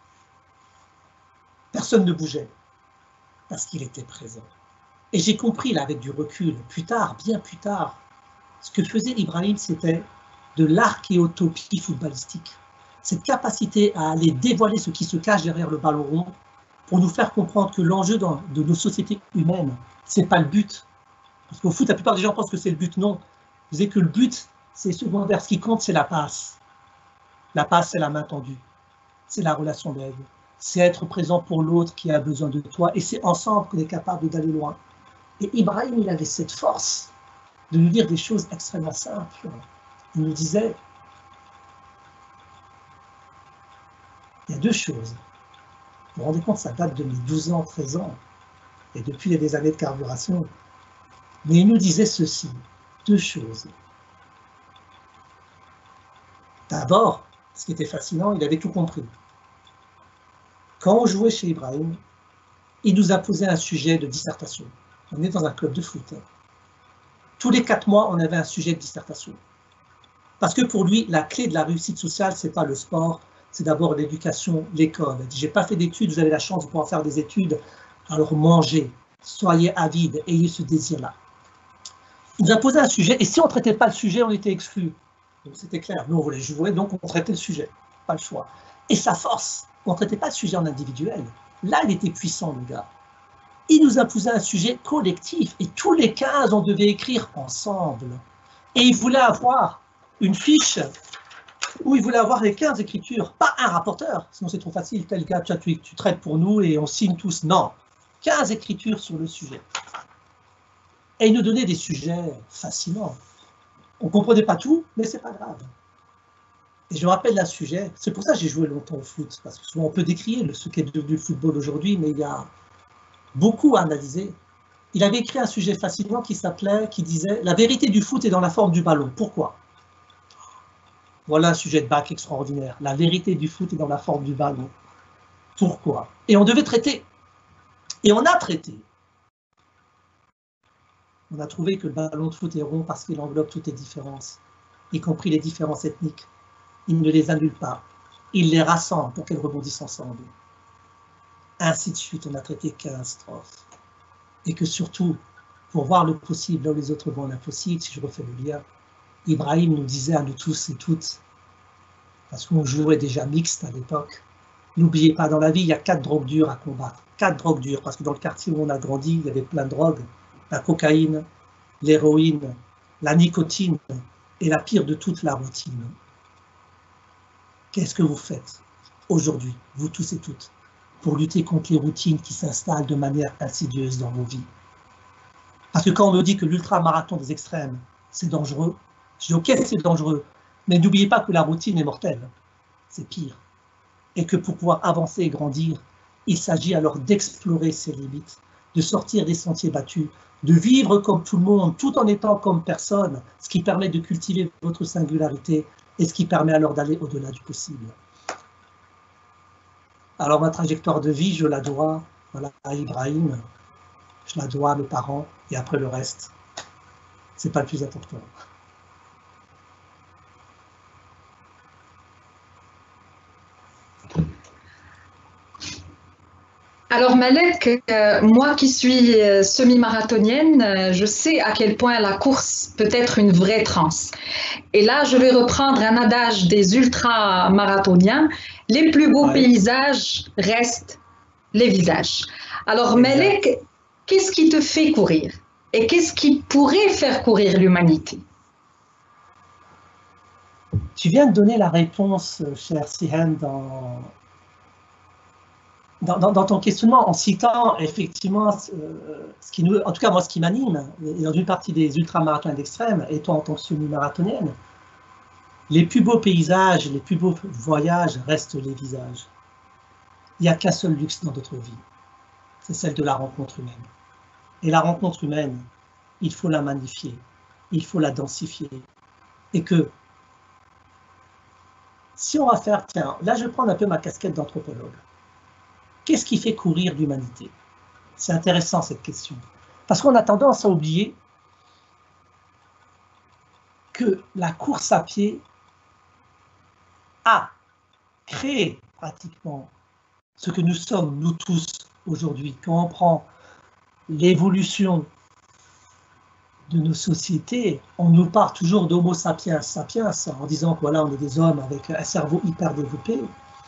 S3: Personne ne bougeait parce qu'il était présent. Et j'ai compris, là, avec du recul, plus tard, bien plus tard, ce que faisait Ibrahim, c'était de l'archéotopie footballistique. Cette capacité à aller dévoiler ce qui se cache derrière le ballon rond pour nous faire comprendre que l'enjeu de nos sociétés humaines, ce n'est pas le but. Parce qu'au foot, la plupart des gens pensent que c'est le but. Non. Vous savez que le but, c'est secondaire. Ce qui compte, c'est la passe. La passe, c'est la main tendue. C'est la relation d'aide. C'est être présent pour l'autre qui a besoin de toi. Et c'est ensemble qu'on est capable d'aller loin. Et Ibrahim, il avait cette force de nous dire des choses extrêmement simples. Il nous disait, il y a 2 choses. Vous vous rendez compte, ça date de mes 12 ans, 13 ans. Et depuis, il y a des années de carburation. Mais il nous disait ceci, 2 choses. D'abord, ce qui était fascinant, il avait tout compris. Quand on jouait chez Ibrahim, il nous a posé un sujet de dissertation. On est dans un club de foot. Tous les 4 mois, on avait un sujet de dissertation. Parce que pour lui, la clé de la réussite sociale, ce n'est pas le sport, c'est d'abord l'éducation, l'école. Il dit, j'ai pas fait d'études, vous avez la chance de pouvoir faire des études, alors mangez, soyez avides, ayez ce désir-là. Il nous a posé un sujet, et si on ne traitait pas le sujet, on était exclus. Donc c'était clair, nous on voulait jouer, donc on traitait le sujet, pas le choix. Et sa force, on ne traitait pas le sujet en individuel. Là, il était puissant, le gars. Il nous a posé un sujet collectif, et tous les 15, on devait écrire ensemble. Et il voulait avoir une fiche où il voulait avoir les 15 écritures, pas un rapporteur, sinon c'est trop facile, tel gars, tu traites pour nous et on signe tous. Non, 15 écritures sur le sujet. Et il nous donnait des sujets fascinants. On ne comprenait pas tout, mais ce n'est pas grave. Et je me rappelle d'un sujet, c'est pour ça que j'ai joué longtemps au foot, parce que souvent on peut décrire ce qu'est devenu le football aujourd'hui, mais il y a beaucoup à analyser. Il avait écrit un sujet fascinant qui disait « La vérité du foot est dans la forme du ballon. Pourquoi ?» Voilà un sujet de bac extraordinaire. La vérité du foot est dans la forme du ballon. Pourquoi? Et on devait traiter. Et on a traité. On a trouvé que le ballon de foot est rond parce qu'il englobe toutes les différences, y compris les différences ethniques. Il ne les annule pas. Il les rassemble pour qu'elles rebondissent ensemble. Ainsi de suite, on a traité 15 strophes. Et que surtout, pour voir le possible là où les autres voient l'impossible, si je refais le lien, Ibrahim nous disait à nous tous et toutes, parce qu'on jouait déjà mixte à l'époque, n'oubliez pas, dans la vie, il y a 4 drogues dures à combattre. 4 drogues dures, parce que dans le quartier où on a grandi, il y avait plein de drogues. La cocaïne, l'héroïne, la nicotine et la pire de toute, la routine. Qu'est-ce que vous faites aujourd'hui, vous tous et toutes, pour lutter contre les routines qui s'installent de manière insidieuse dans vos vies? Parce que quand on me dit que l'ultra-marathon des extrêmes, c'est dangereux, je dis ok, c'est dangereux, mais n'oubliez pas que la routine est mortelle, c'est pire. Et que pour pouvoir avancer et grandir, il s'agit alors d'explorer ses limites, de sortir des sentiers battus, de vivre comme tout le monde, tout en étant comme personne, ce qui permet de cultiver votre singularité et ce qui permet alors d'aller au-delà du possible. Alors ma trajectoire de vie, je la dois voilà, à Ibrahim, je la dois à mes parents, et après le reste, c'est pas le plus important.
S2: Alors Malek, moi qui suis semi-marathonienne, je sais à quel point la course peut être une vraie transe. Et là, je vais reprendre un adage des ultra-marathoniens, les plus beaux paysages restent les visages. Alors Malek, qu'est-ce qui te fait courir? Et qu'est-ce qui pourrait faire courir l'humanité?
S3: Tu viens de donner la réponse, cher Sihan, dans ton questionnement, en citant effectivement ce qui nous, en tout cas moi, ce qui m'anime, et dans une partie des ultramarathons d'extrême, et toi en tant que semi-marathonienne, les plus beaux paysages, les plus beaux voyages restent les visages. Il n'y a qu'un seul luxe dans notre vie, c'est celle de la rencontre humaine. Et la rencontre humaine, il faut la magnifier, il faut la densifier. Et que, si on va faire, tiens, là je vais prendre un peu ma casquette d'anthropologue. Qu'est-ce qui fait courir l'humanité? C'est intéressant cette question. Parce qu'on a tendance à oublier que la course à pied a créé pratiquement ce que nous sommes, nous tous, aujourd'hui. Quand on prend l'évolution de nos sociétés, on nous parle toujours d'Homo sapiens sapiens, en disant que voilà, on est des hommes avec un cerveau hyper développé.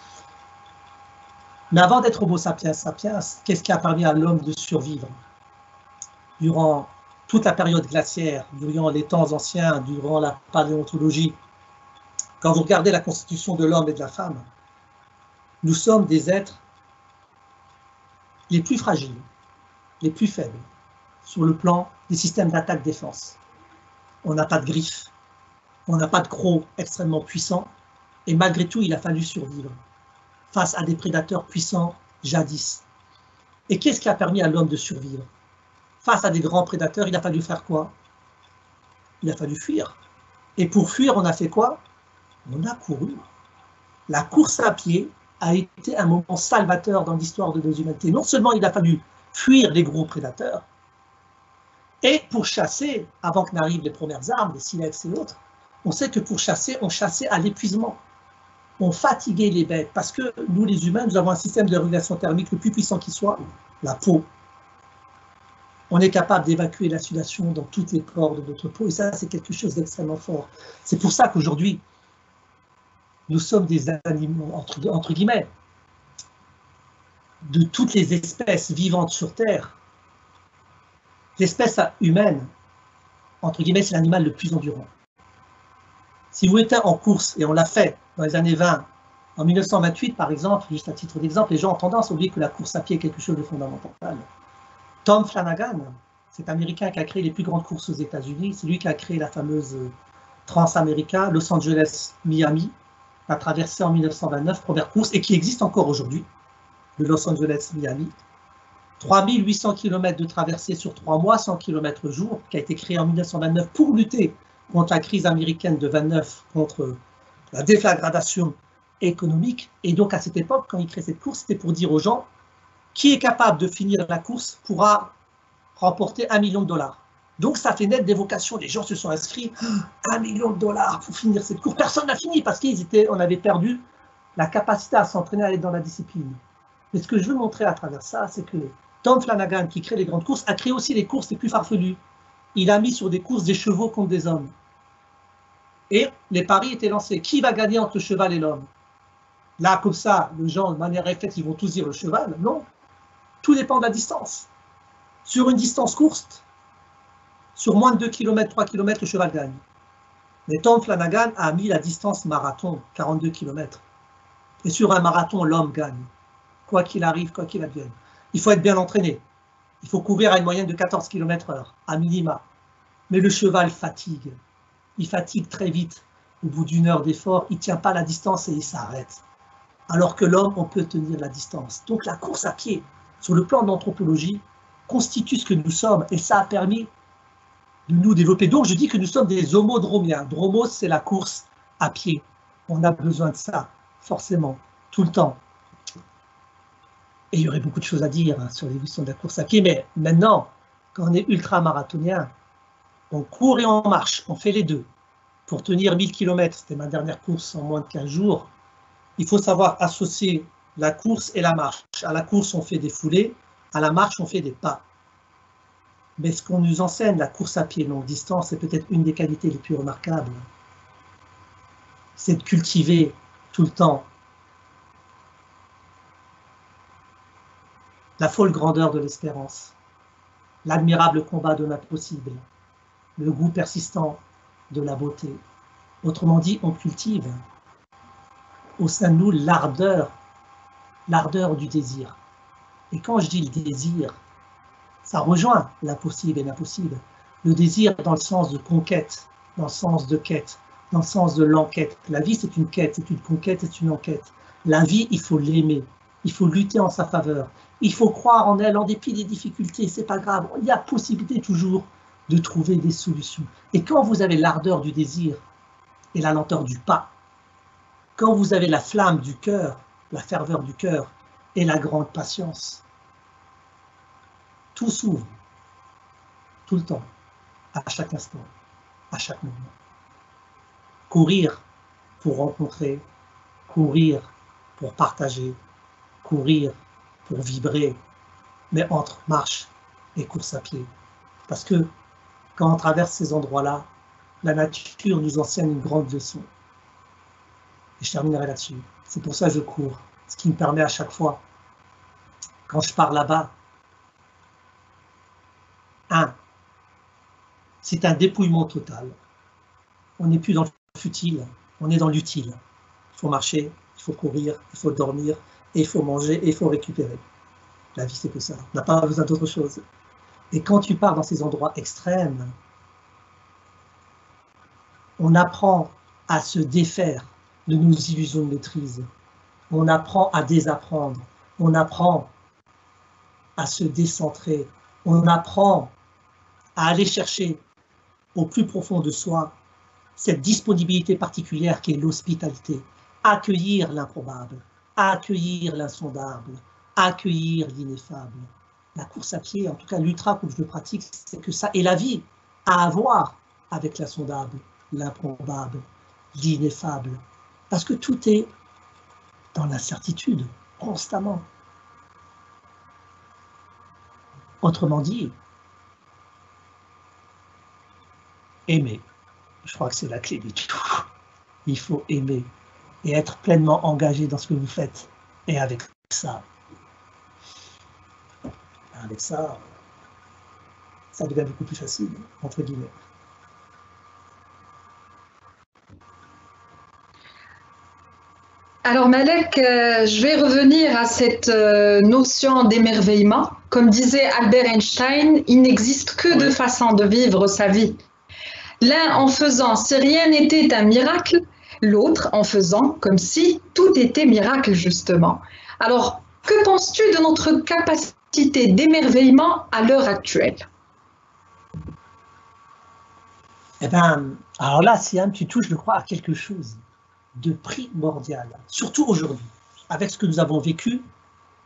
S3: Mais avant d'être Homo sapiens sapiens, qu'est-ce qui a permis à l'homme de survivre? Durant toute la période glaciaire, durant les temps anciens, durant la paléontologie, quand vous regardez la constitution de l'homme et de la femme, nous sommes des êtres les plus fragiles, les plus faibles, sur le plan des systèmes d'attaque-défense. On n'a pas de griffes, on n'a pas de crocs extrêmement puissants, et malgré tout, il a fallu survivre face à des prédateurs puissants jadis. Et qu'est-ce qui a permis à l'homme de survivre? Face à des grands prédateurs, il a fallu faire quoi? Il a fallu fuir. Et pour fuir, on a fait quoi? On a couru. La course à pied a été un moment salvateur dans l'histoire de nos humanités. Non seulement il a fallu fuir les gros prédateurs, et pour chasser, avant que n'arrivent les premières armes, les silex et autres, on sait que pour chasser, on chassait à l'épuisement. On fatiguait les bêtes, parce que nous, les humains, nous avons un système de régulation thermique le plus puissant qui soit, la peau. On est capable d'évacuer la sudation dans toutes les pores de notre peau, et ça, c'est quelque chose d'extrêmement fort. C'est pour ça qu'aujourd'hui, nous sommes des animaux, entre guillemets, de toutes les espèces vivantes sur Terre. L'espèce humaine, entre guillemets, c'est l'animal le plus endurant. Si vous étiez en course, et on l'a fait dans les années 20, en 1928 par exemple, juste à titre d'exemple, les gens ont tendance à oublier que la course à pied est quelque chose de fondamental. Tom Flanagan, cet Américain qui a créé les plus grandes courses aux États-Unis, c'est lui qui a créé la fameuse Transamerica, Los Angeles-Miami, la traversée en 1929, première course, et qui existe encore aujourd'hui, de Los Angeles-Miami. 3800 km de traversée sur 3 mois, 100 km jour, qui a été créé en 1929 pour lutter contre la crise américaine de 29, contre la déflagration économique. Et donc à cette époque, quand il crée cette course, c'était pour dire aux gens, qui est capable de finir la course pourra remporter $1 million. Donc, ça fait naître des vocations. Les gens se sont inscrits, 1 million de dollars pour finir cette course. Personne n'a fini parce qu'on avait perdu la capacité à s'entraîner à aller dans la discipline. Mais ce que je veux montrer à travers ça, c'est que Tom Flanagan, qui crée les grandes courses, a créé aussi les courses les plus farfelues. Il a mis sur des courses des chevaux contre des hommes. Et les paris étaient lancés. Qui va gagner entre le cheval et l'homme? Là, comme ça, les gens, de manière réflexe, ils vont tous dire le cheval. Non. Tout dépend de la distance. Sur une distance courte, sur moins de 2 km, 3 km, le cheval gagne. Mais Tom Flanagan a mis la distance marathon, 42 km. Et sur un marathon, l'homme gagne. Quoi qu'il arrive, quoi qu'il advienne. Il faut être bien entraîné. Il faut courir à une moyenne de 14 km/h, à minima. Mais le cheval fatigue. Il fatigue très vite. Au bout d'une heure d'effort, il ne tient pas la distance et il s'arrête. Alors que l'homme, on peut tenir la distance. Donc la course à pied, sur le plan d'anthropologie, constitue ce que nous sommes. Et ça a permis de nous développer. Donc je dis que nous sommes des homodromiens. Dromos, c'est la course à pied. On a besoin de ça, forcément, tout le temps. Et il y aurait beaucoup de choses à dire sur l'évolution de la course à pied, mais maintenant, quand on est ultra-marathonien, on court et on marche, on fait les deux. Pour tenir 1000 km, c'était ma dernière course en moins de 15 jours, il faut savoir associer la course et la marche. À la course, on fait des foulées, à la marche, on fait des pas. Mais ce qu'on nous enseigne, la course à pied longue distance, c'est peut-être une des qualités les plus remarquables. C'est de cultiver tout le temps la folle grandeur de l'espérance, l'admirable combat de l'impossible, le goût persistant de la beauté. Autrement dit, on cultive au sein de nous l'ardeur du désir. Et quand je dis le désir, ça rejoint l'impossible et l'impossible. Le désir dans le sens de conquête, dans le sens de quête, dans le sens de l'enquête. La vie, c'est une quête, c'est une conquête, c'est une enquête. La vie, il faut l'aimer, il faut lutter en sa faveur. Il faut croire en elle en dépit des difficultés, c'est pas grave. Il y a possibilité toujours de trouver des solutions. Et quand vous avez l'ardeur du désir et la lenteur du pas, quand vous avez la flamme du cœur, la ferveur du cœur et la grande patience, tout s'ouvre, tout le temps, à chaque instant, à chaque moment. Courir pour rencontrer, courir pour partager, courir pour vibrer, mais entre marche et course à pied. Parce que quand on traverse ces endroits-là, la nature nous enseigne une grande leçon. Et je terminerai là-dessus. C'est pour ça que je cours. Ce qui me permet à chaque fois, quand je pars là-bas, c'est un dépouillement total. On n'est plus dans le futile, on est dans l'utile. Il faut marcher, il faut courir, il faut dormir, et il faut manger, et il faut récupérer. La vie, c'est que ça. On n'a pas besoin d'autre chose. Et quand tu pars dans ces endroits extrêmes, on apprend à se défaire de nos illusions de maîtrise. On apprend à désapprendre. On apprend à se décentrer. On apprend à aller chercher au plus profond de soi cette disponibilité particulière qui est l'hospitalité. Accueillir l'improbable, accueillir l'insondable, accueillir l'ineffable. La course à pied, en tout cas l'ultra comme je le pratique, c'est que ça, et la vie à avoir avec l'insondable, l'improbable, l'ineffable. Parce que tout est dans l'incertitude, constamment. Autrement dit, aimer. Je crois que c'est la clé du tout. Il faut aimer et être pleinement engagé dans ce que vous faites. Et avec ça, ça devient beaucoup plus facile, entre guillemets.
S2: Alors Malek, je vais revenir à cette notion d'émerveillement. Comme disait Albert Einstein, il n'existe que deux façons de vivre sa vie. L'un en faisant si rien n'était un miracle, l'autre en faisant comme si tout était miracle justement. Alors, que penses-tu de notre capacité d'émerveillement à l'heure actuelle?
S3: Eh bien, alors là, Siam, tu touches, je crois, à quelque chose de primordial, surtout aujourd'hui, avec ce que nous avons vécu.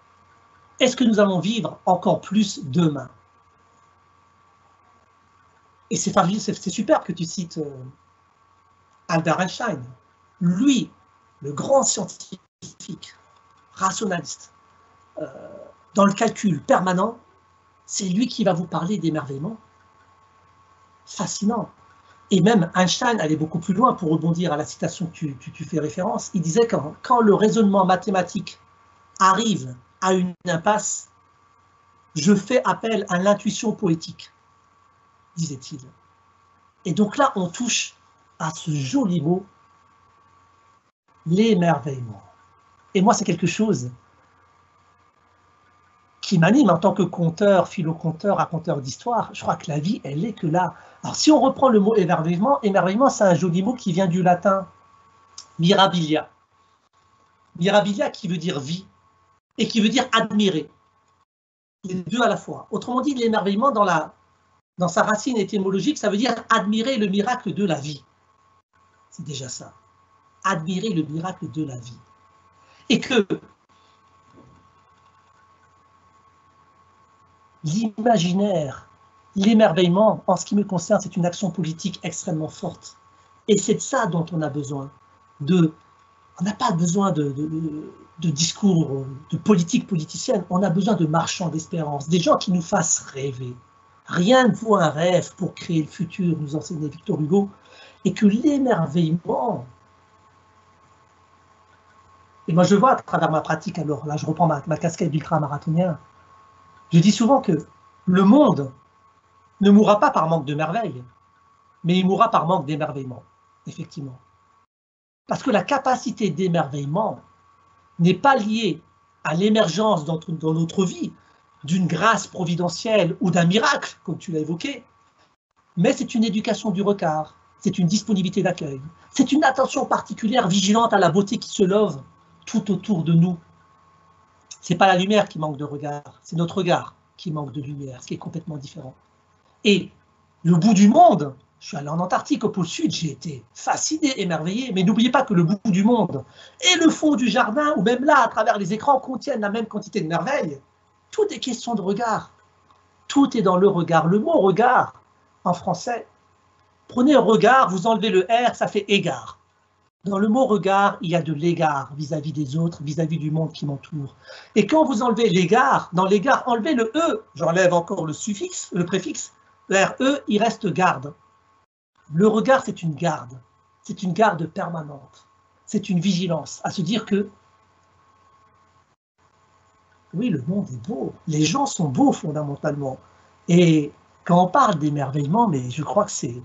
S3: Est-ce que nous allons vivre encore plus demain? Et c'est super que tu cites Albert Einstein. Lui, le grand scientifique, rationaliste, dans le calcul permanent, c'est lui qui va vous parler d'émerveillement. Fascinant. Et même Einstein allait beaucoup plus loin pour rebondir à la citation que tu fais référence. Il disait que quand le raisonnement mathématique arrive à une impasse, je fais appel à l'intuition poétique, disait-il. Et donc là, on touche à ce joli mot, l'émerveillement. Et moi, c'est quelque chose qui m'anime en tant que conteur, philo-conteur, raconteur d'histoire. Je crois que la vie, elle est que là. Alors, si on reprend le mot émerveillement, émerveillement, c'est un joli mot qui vient du latin mirabilia. Mirabilia qui veut dire vie et qui veut dire admirer. Les deux à la fois. Autrement dit, l'émerveillement, dans sa racine étymologique, ça veut dire admirer le miracle de la vie. C'est déjà ça. Admirer le miracle de la vie. Et que l'imaginaire, l'émerveillement, en ce qui me concerne, c'est une action politique extrêmement forte. Et c'est de ça dont on a besoin. On n'a pas besoin de discours, de politique politicienne, on a besoin de marchands d'espérance, des gens qui nous fassent rêver. Rien ne vaut un rêve pour créer le futur, nous enseignait Victor Hugo, et que l'émerveillement, et moi je vois à travers ma pratique, alors là je reprends ma casquette d'ultramarathonien, je dis souvent que le monde ne mourra pas par manque de merveille, mais il mourra par manque d'émerveillement, effectivement. Parce que la capacité d'émerveillement n'est pas liée à l'émergence dans notre vie d'une grâce providentielle ou d'un miracle, comme tu l'as évoqué, mais c'est une éducation du regard, c'est une disponibilité d'accueil, c'est une attention particulière vigilante à la beauté qui se love tout autour de nous. Ce n'est pas la lumière qui manque de regard, c'est notre regard qui manque de lumière, ce qui est complètement différent. Et le bout du monde, je suis allé en Antarctique, au pôle Sud, j'ai été fasciné, émerveillé, mais n'oubliez pas que le bout du monde et le fond du jardin, ou même là, à travers les écrans, contiennent la même quantité de merveilles. Tout est question de regard. Tout est dans le regard. Le mot regard, en français, prenez regard, vous enlevez le R, ça fait égard. Dans le mot regard, il y a de l'égard vis-à-vis des autres, vis-à-vis du monde qui m'entoure. Et quand vous enlevez l'égard, dans l'égard, enlevez le E, j'enlève encore le suffixe, le préfixe, le RE, il reste garde. Le regard, c'est une garde permanente, c'est une vigilance, à se dire que, oui, le monde est beau, les gens sont beaux fondamentalement. Et quand on parle d'émerveillement, mais je crois que c'est...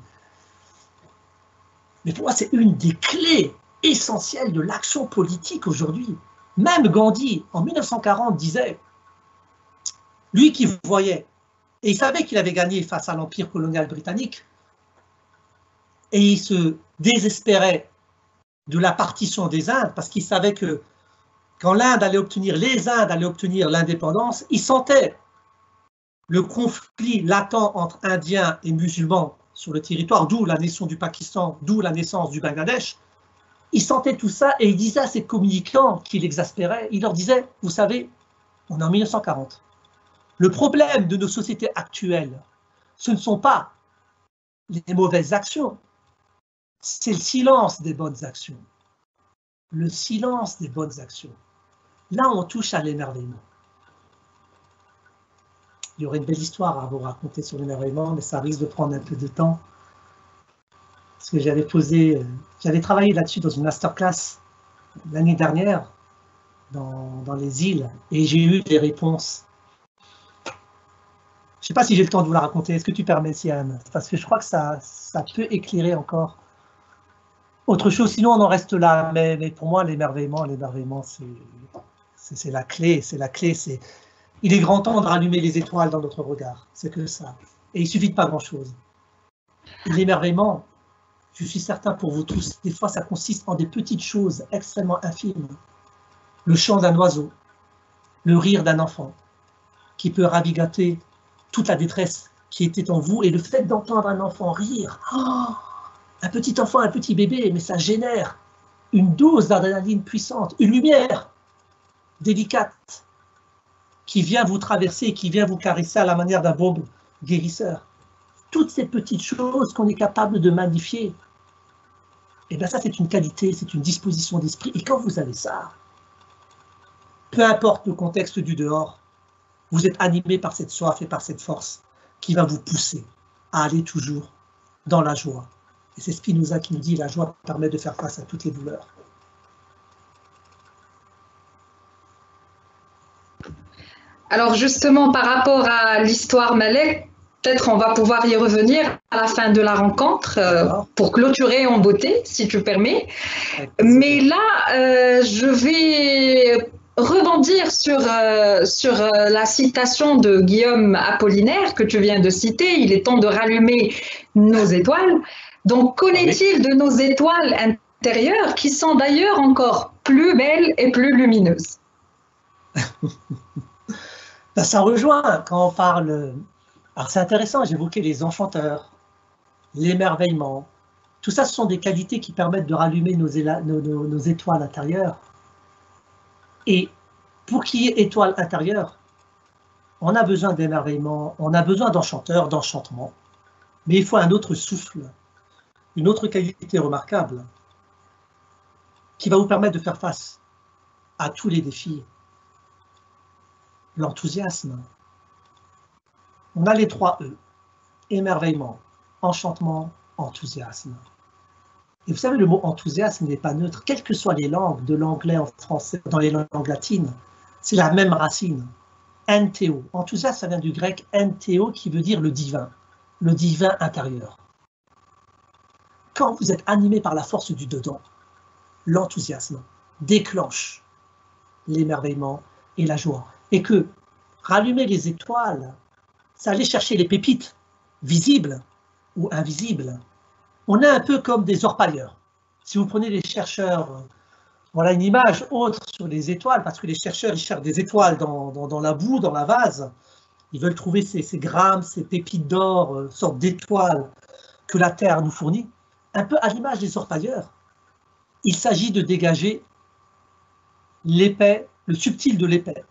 S3: Mais pour moi, c'est une des clés essentielles de l'action politique aujourd'hui. Même Gandhi, en 1940, disait, lui qui voyait, et il savait qu'il avait gagné face à l'empire colonial britannique, et il se désespérait de la partition des Indes, parce qu'il savait que quand les Indes allaient obtenir l'indépendance, il sentait le conflit latent entre Indiens et musulmans sur le territoire, d'où la naissance du Pakistan, d'où la naissance du Bangladesh. Il sentait tout ça et il disait à ses communicants qui l'exaspéraient, il leur disait, vous savez, on est en 1940. Le problème de nos sociétés actuelles, ce ne sont pas les mauvaises actions, c'est le silence des bonnes actions. Le silence des bonnes actions. Là, on touche à l'émerveillement. Il y aurait une belle histoire à vous raconter sur l'émerveillement, mais ça risque de prendre un peu de temps. Parce que j'avais travaillé là-dessus dans une masterclass l'année dernière, dans les îles, et j'ai eu des réponses. Je ne sais pas si j'ai le temps de vous la raconter. Est-ce que tu permets, Siane? Parce que je crois que ça peut éclairer encore autre chose, sinon on en reste là. Mais pour moi, l'émerveillement, c'est la clé. Il est grand temps de rallumer les étoiles dans notre regard. C'est que ça. Et il suffit de pas grand-chose. L'émerveillement, je suis certain pour vous tous, des fois ça consiste en des petites choses extrêmement infimes. Le chant d'un oiseau, le rire d'un enfant, qui peut ravigater toute la détresse qui était en vous, et le fait d'entendre un enfant rire, un petit enfant, un petit bébé, mais ça génère une dose d'adrénaline puissante, une lumière délicate qui vient vous traverser, qui vient vous caresser à la manière d'un baume guérisseur. toutes ces petites choses qu'on est capable de magnifier. Et bien ça, c'est une qualité, c'est une disposition d'esprit. Et quand vous avez ça, peu importe le contexte du dehors, vous êtes animé par cette soif et par cette force qui va vous pousser à aller toujours dans la joie. Et c'est Spinoza qui nous dit, la joie permet de faire face à toutes les douleurs.
S2: Alors justement, par rapport à l'histoire Malek, peut-être on va pouvoir y revenir à la fin de la rencontre pour clôturer en beauté, si tu permets. Mais là, je vais rebondir sur la citation de Guillaume Apollinaire que tu viens de citer. Il est temps de rallumer nos étoiles. Donc, qu'en est-il de nos étoiles intérieures qui sont d'ailleurs encore plus belles et plus lumineuses?
S3: Ça rejoint quand on parle. Alors c'est intéressant, j'évoquais les enchanteurs, l'émerveillement. Tout ça, ce sont des qualités qui permettent de rallumer nos étoiles intérieures. Et pour qu'il y ait étoile intérieure, on a besoin d'émerveillement, on a besoin d'enchanteurs, d'enchantement. Mais il faut un autre souffle, une autre qualité remarquable qui va vous permettre de faire face à tous les défis. L'enthousiasme. On a les 3 E, émerveillement, enchantement, enthousiasme. Et vous savez, le mot enthousiasme n'est pas neutre, quelles que soient les langues, de l'anglais en français, dans les langues latines, c'est la même racine, entheo. Enthousiasme, ça vient du grec entheo, qui veut dire le divin intérieur. Quand vous êtes animé par la force du dedans, l'enthousiasme déclenche l'émerveillement et la joie. Et que rallumer les étoiles, c'est aller chercher les pépites, visibles ou invisibles. On est un peu comme des orpailleurs. Si vous prenez les chercheurs, voilà une image autre sur les étoiles, parce que les chercheurs ils cherchent des étoiles dans la boue, dans la vase. Ils veulent trouver ces grammes, ces pépites d'or, sortes d'étoiles que la Terre nous fournit. Un peu à l'image des orpailleurs. Il s'agit de dégager l'épais, le subtil de l'épais,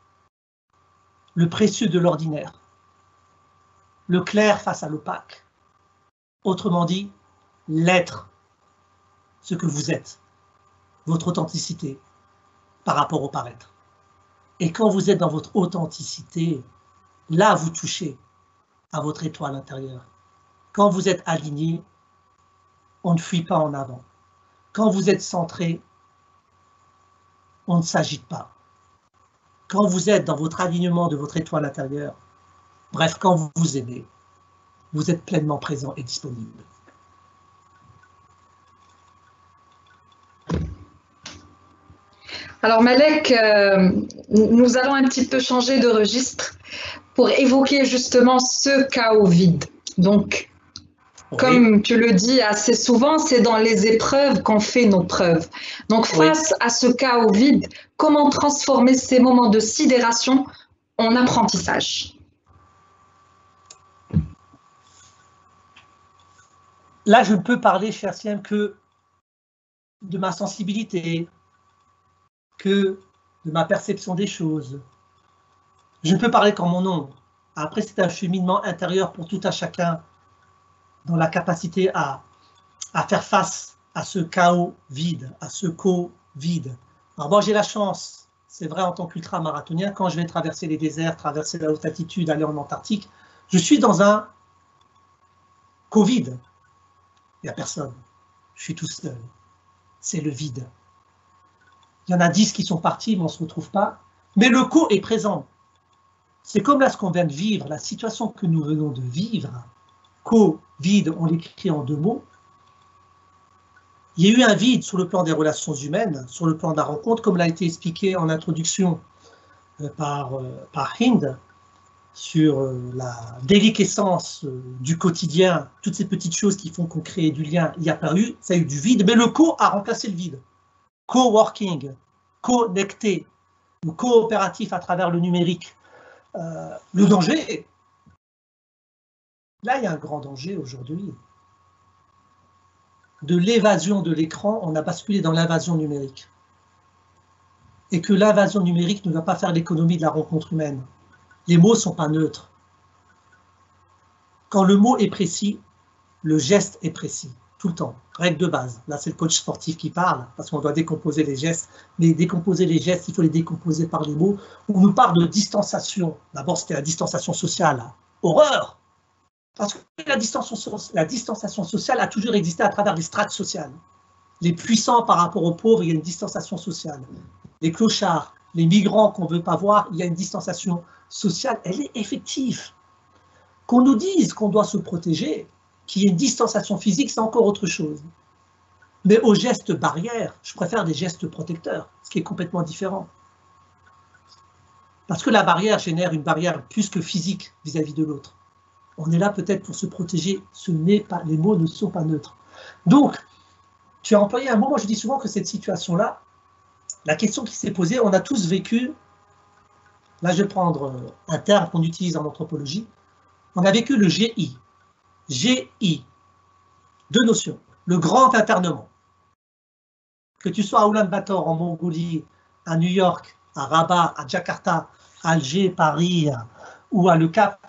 S3: le précieux de l'ordinaire, le clair face à l'opaque. Autrement dit, l'être, ce que vous êtes, votre authenticité par rapport au paraître. Et quand vous êtes dans votre authenticité, là vous touchez à votre étoile intérieure. Quand vous êtes aligné, on ne fuit pas en avant. Quand vous êtes centré, on ne s'agite pas. Quand vous êtes dans votre alignement de votre étoile intérieure, bref, quand vous vous aimez, vous êtes pleinement présent et disponible.
S2: Alors Malek, nous allons un petit peu changer de registre pour évoquer justement ce chaos vide. Donc, oui. Comme tu le dis assez souvent, c'est dans les épreuves qu'on fait nos preuves. Donc face à ce chaos vide, comment transformer ces moments de sidération en apprentissage?
S3: Là, je ne peux parler, cher Siem, que de ma sensibilité, que de ma perception des choses. Je ne peux parler qu'en mon nom. Après, c'est un cheminement intérieur pour tout à chacun dans la capacité à faire face à ce chaos vide, à ce co-vide. Alors moi, j'ai la chance, c'est vrai en tant qu'ultramarathonien, quand je vais traverser les déserts, traverser la haute altitude, aller en Antarctique, je suis dans un Covid. Il n'y a personne. Je suis tout seul. C'est le vide. Il y en a 10 qui sont partis, mais on ne se retrouve pas. Mais le co est présent. C'est comme là ce qu'on vient de vivre, la situation que nous venons de vivre. Co-vide, on l'écrit en 2 mots. Il y a eu un vide sur le plan des relations humaines, sur le plan de la rencontre, comme l'a été expliqué en introduction par Hind, sur la déliquescence du quotidien, toutes ces petites choses qui font qu'on crée du lien. Il n'y a pas eu, ça a eu du vide, mais le co a remplacé le vide. Co-working, connecté, ou coopératif à travers le numérique. Le danger, là il y a un grand danger aujourd'hui. De l'évasion de l'écran, on a basculé dans l'invasion numérique. Et que l'invasion numérique ne va pas faire l'économie de la rencontre humaine. Les mots ne sont pas neutres. Quand le mot est précis, le geste est précis, tout le temps, règle de base. Là, c'est le coach sportif qui parle, parce qu'on doit décomposer les gestes. Mais décomposer les gestes, il faut les décomposer par les mots. On nous parle de distanciation. D'abord, c'était la distanciation sociale. Horreur! Parce que la distanciation sociale a toujours existé à travers les strates sociales. Les puissants par rapport aux pauvres, il y a une distanciation sociale. Les clochards, les migrants qu'on ne veut pas voir, il y a une distanciation sociale. Elle est effective. Qu'on nous dise qu'on doit se protéger, qu'il y ait une distanciation physique, c'est encore autre chose. Mais aux gestes barrières, je préfère des gestes protecteurs, ce qui est complètement différent. Parce que la barrière génère une barrière plus que physique vis-à-vis de l'autre. On est là peut-être pour se protéger, les mots ne sont pas neutres. Donc, tu as employé un mot, moi je dis souvent que cette situation-là, la question qui s'est posée, on a tous vécu, là je vais prendre un terme qu'on utilise en anthropologie, on a vécu le GI. GI, deux notions. Le grand internement. Que tu sois à Ulaanbaatar, en Mongolie, à New York, à Rabat, à Jakarta, à Alger, Paris, ou à Le Cap,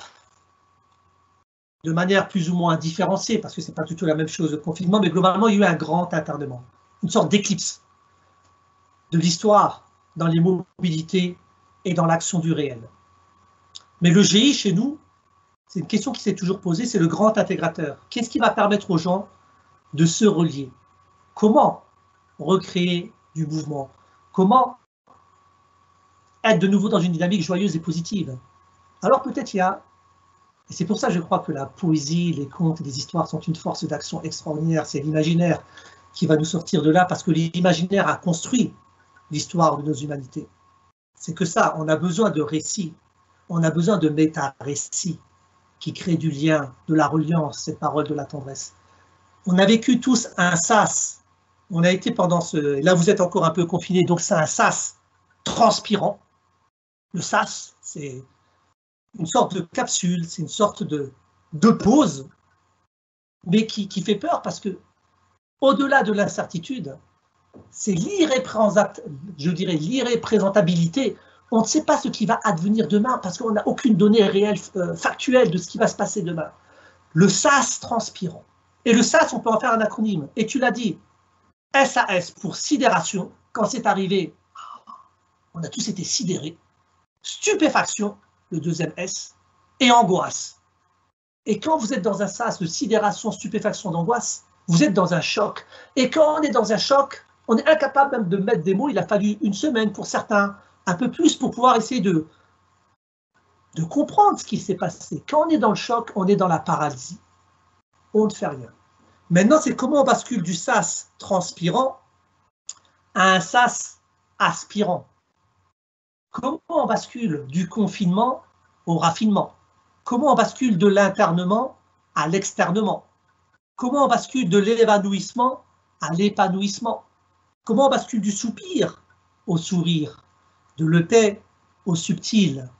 S3: de manière plus ou moins différenciée, parce que ce n'est pas du tout la même chose le confinement, mais globalement, il y a eu un grand internement, une sorte d'éclipse de l'histoire dans les mobilités et dans l'action du réel. Mais le GI, chez nous, c'est une question qui s'est toujours posée, c'est le grand intégrateur. Qu'est-ce qui va permettre aux gens de se relier? Comment recréer du mouvement? Comment être de nouveau dans une dynamique joyeuse et positive? Alors peut-être il y a, et c'est pour ça que je crois que la poésie, les contes et les histoires sont une force d'action extraordinaire, c'est l'imaginaire qui va nous sortir de là, parce que l'imaginaire a construit l'histoire de nos humanités. C'est que ça, on a besoin de récits, on a besoin de méta-récits, qui crée du lien, de la reliance, cette parole de la tendresse. On a vécu tous un sas. On a été pendant ce... Là, vous êtes encore un peu confinés, donc c'est un sas transpirant. Le sas, c'est une sorte de capsule, c'est une sorte de pause, mais qui fait peur parce que, au-delà de l'incertitude, c'est l'irréprésentabilité. On ne sait pas ce qui va advenir demain parce qu'on n'a aucune donnée réelle, factuelle de ce qui va se passer demain. Le SAS transpirant. Et le SAS, on peut en faire un acronyme. Et tu l'as dit, SAS pour sidération. Quand c'est arrivé, on a tous été sidérés. Stupéfaction, le deuxième S, et angoisse. Et quand vous êtes dans un SAS de sidération, stupéfaction, d'angoisse, vous êtes dans un choc. Et quand on est dans un choc, on est incapable même de mettre des mots. Il a fallu une semaine pour certains, un peu plus pour pouvoir essayer de comprendre ce qui s'est passé. Quand on est dans le choc, on est dans la paralysie. On ne fait rien. Maintenant, c'est comment on bascule du sas transpirant à un sas aspirant. Comment on bascule du confinement au raffinement? Comment on bascule de l'internement à l'externement? Comment on bascule de l'évanouissement à l'épanouissement? Comment on bascule du soupir au sourire? De l'épais au subtil.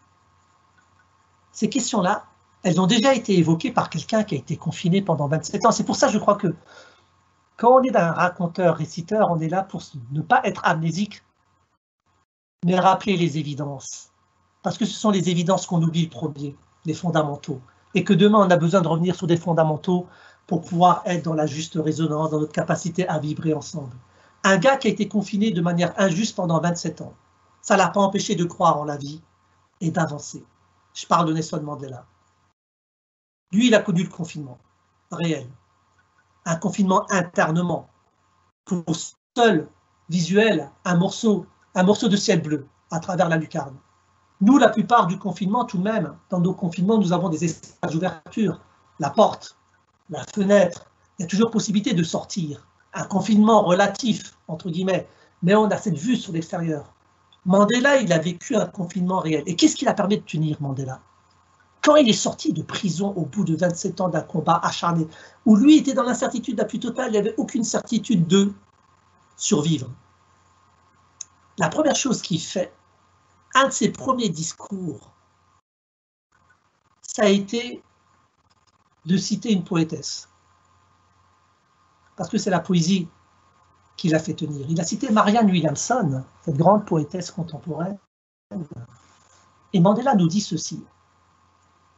S3: Ces questions-là, elles ont déjà été évoquées par quelqu'un qui a été confiné pendant 27 ans. C'est pour ça, je crois que quand on est un raconteur, réciteur, on est là pour ne pas être amnésique, mais rappeler les évidences. Parce que ce sont les évidences qu'on oublie le premier, les fondamentaux. Et que demain, on a besoin de revenir sur des fondamentaux pour pouvoir être dans la juste résonance, dans notre capacité à vibrer ensemble. Un gars qui a été confiné de manière injuste pendant 27 ans, ça ne l'a pas empêché de croire en la vie et d'avancer. Je parle de Nelson Mandela. Lui, il a connu le confinement réel. Un confinement internement. Pour seul visuel, un morceau de ciel bleu à travers la lucarne. Nous, la plupart du confinement, tout de même, dans nos confinements, nous avons des espaces d'ouverture. La porte, la fenêtre. Il y a toujours possibilité de sortir. Un confinement relatif, entre guillemets. Mais on a cette vue sur l'extérieur. Mandela, il a vécu un confinement réel. Et qu'est-ce qui l'a permis de tenir, Mandela? Quand il est sorti de prison au bout de 27 ans d'un combat acharné, où lui était dans l'incertitude la plus totale, il n'y avait aucune certitude de survivre. La première chose qu'il fait, un de ses premiers discours, ça a été de citer une poétesse. Parce que c'est la poésie qui l'a fait tenir. Il a cité Marianne Williamson, cette grande poétesse contemporaine. Et Mandela nous dit ceci.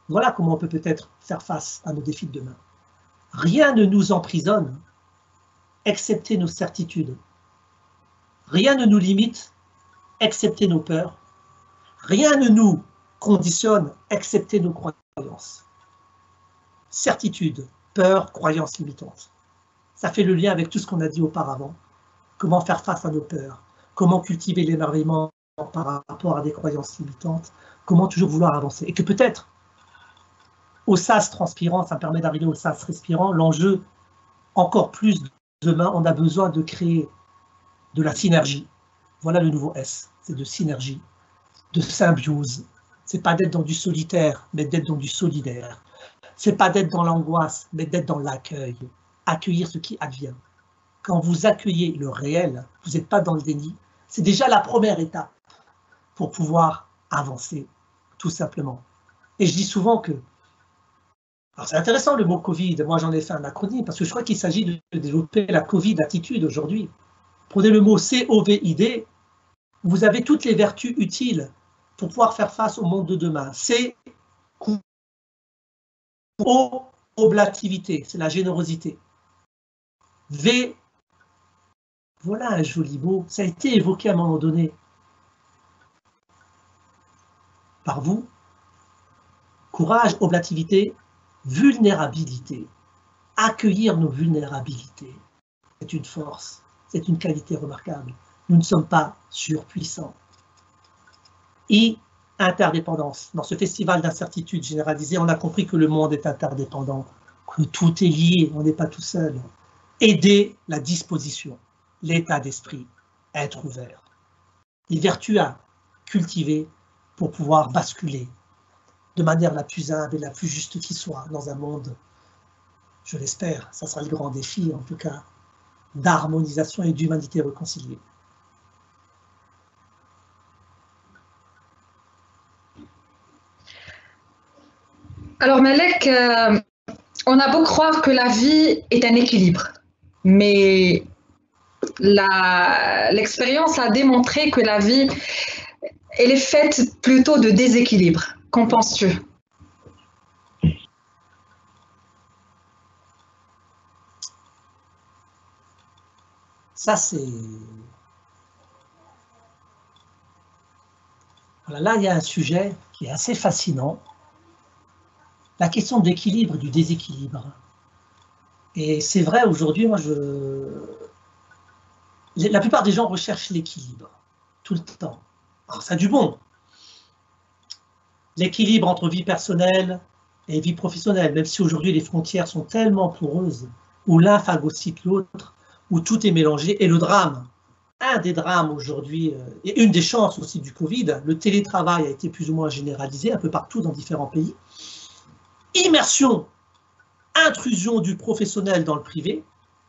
S3: Voilà comment on peut peut-être faire face à nos défis de demain. Rien ne nous emprisonne, excepté nos certitudes. Rien ne nous limite, excepté nos peurs. Rien ne nous conditionne, excepté nos croyances. Certitude, peur, croyances limitantes. Ça fait le lien avec tout ce qu'on a dit auparavant. Comment faire face à nos peurs, comment cultiver l'émerveillement par rapport à des croyances limitantes, comment toujours vouloir avancer. Et que peut-être, au sas transpirant, ça me permet d'arriver au sas respirant, l'enjeu, encore plus demain, on a besoin de créer de la synergie. Voilà le nouveau S, c'est de synergie, de symbiose. C'est pas d'être dans du solitaire, mais d'être dans du solidaire. C'est pas d'être dans l'angoisse, mais d'être dans l'accueil. Accueillir ce qui advient. Quand vous accueillez le réel, vous n'êtes pas dans le déni. C'est déjà la première étape pour pouvoir avancer, tout simplement. Et je dis souvent que, alors c'est intéressant le mot Covid, moi j'en ai fait un acronyme, parce que je crois qu'il s'agit de développer la Covid-attitude aujourd'hui. Prenez le mot COVID, vous avez toutes les vertus utiles pour pouvoir faire face au monde de demain. C'est oblativité, c'est la générosité. V, voilà un joli mot, ça a été évoqué à un moment donné par vous. Courage, oblativité, vulnérabilité. Accueillir nos vulnérabilités, c'est une force, c'est une qualité remarquable. Nous ne sommes pas surpuissants. I, interdépendance. Dans ce festival d'incertitude généralisée, on a compris que le monde est interdépendant, que tout est lié, on n'est pas tout seul. Aider la disposition, l'état d'esprit, être ouvert. Les vertus à cultiver pour pouvoir basculer de manière la plus humble et la plus juste qui soit dans un monde, je l'espère, ça sera le grand défi en tout cas, d'harmonisation et d'humanité réconciliée.
S2: Alors Malek, on a beau croire que la vie est un équilibre, mais l'expérience a démontré que la vie, elle est faite plutôt de déséquilibre. Qu'en penses-tu?
S3: Ça, c'est... Voilà, là, il y a un sujet qui est assez fascinant. La question de l'équilibre et du déséquilibre. Et c'est vrai, aujourd'hui, moi, la plupart des gens recherchent l'équilibre, tout le temps. Alors, ça a du bon. L'équilibre entre vie personnelle et vie professionnelle, même si aujourd'hui les frontières sont tellement poreuses, où l'un phagocyte l'autre, où tout est mélangé, et le drame, un des drames aujourd'hui, et une des chances aussi du Covid, le télétravail a été plus ou moins généralisé un peu partout dans différents pays. Immersion, intrusion du professionnel dans le privé,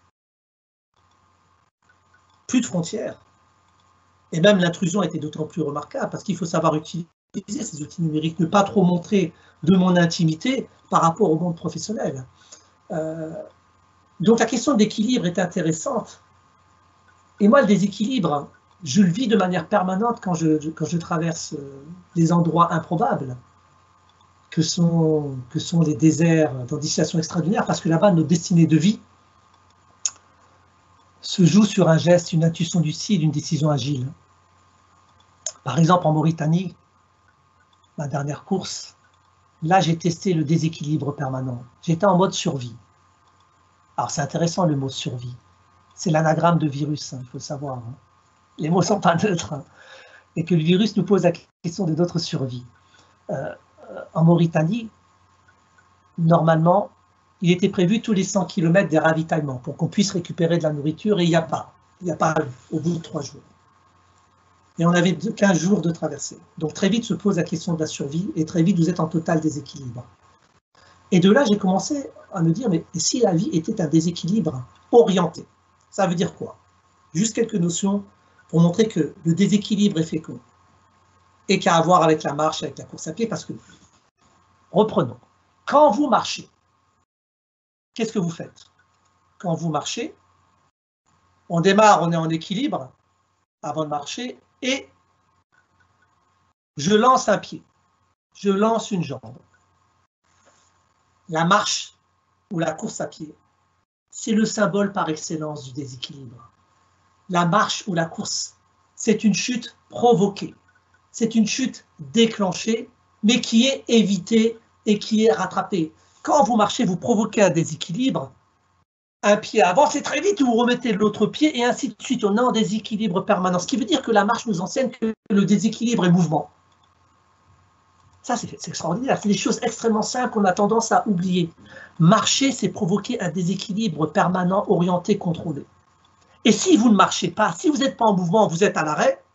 S3: plus de frontières. Et même l'intrusion a été d'autant plus remarquable parce qu'il faut savoir utiliser ces outils numériques, ne pas trop montrer de mon intimité par rapport au monde professionnel. Donc la question d'équilibre est intéressante. Et moi, le déséquilibre, je le vis de manière permanente quand je traverse des endroits improbables, que sont les déserts dans des situations extraordinaires, parce que là-bas, notre destinée de vie se joue sur un geste, une intuition lucide, une décision agile. Par exemple, en Mauritanie, ma dernière course, là, j'ai testé le déséquilibre permanent. J'étais en mode survie. Alors, c'est intéressant le mot survie. C'est l'anagramme de virus, hein, il faut le savoir. Hein. Les mots ne sont pas neutres. Hein. Et que le virus nous pose la question de notre survie. En Mauritanie, normalement, il était prévu tous les 100 km des ravitaillements pour qu'on puisse récupérer de la nourriture et il n'y a pas. Il n'y a pas au bout de 3 jours. Et on avait 15 jours de traversée. Donc très vite se pose la question de la survie et très vite vous êtes en total déséquilibre. Et de là, j'ai commencé à me dire, mais si la vie était un déséquilibre orienté, ça veut dire quoi? Juste quelques notions pour montrer que le déséquilibre est fécond et qu'à voir avec la marche, avec la course à pied, parce que, reprenons, quand vous marchez, qu'est-ce que vous faites? Quand vous marchez, on démarre, on est en équilibre avant de marcher, et je lance un pied, je lance une jambe. La marche ou la course à pied, c'est le symbole par excellence du déséquilibre. La marche ou la course, c'est une chute provoquée, c'est une chute déclenchée, mais qui est évitée et qui est rattrapée. Quand vous marchez, vous provoquez un déséquilibre, un pied avance et très vite vous remettez l'autre pied et ainsi de suite. On est en déséquilibre permanent, ce qui veut dire que la marche nous enseigne que le déséquilibre est mouvement. Ça, c'est extraordinaire. C'est des choses extrêmement simples qu'on a tendance à oublier. Marcher, c'est provoquer un déséquilibre permanent, orienté, contrôlé. Et si vous ne marchez pas, si vous n'êtes pas en mouvement, vous êtes à l'arrêt.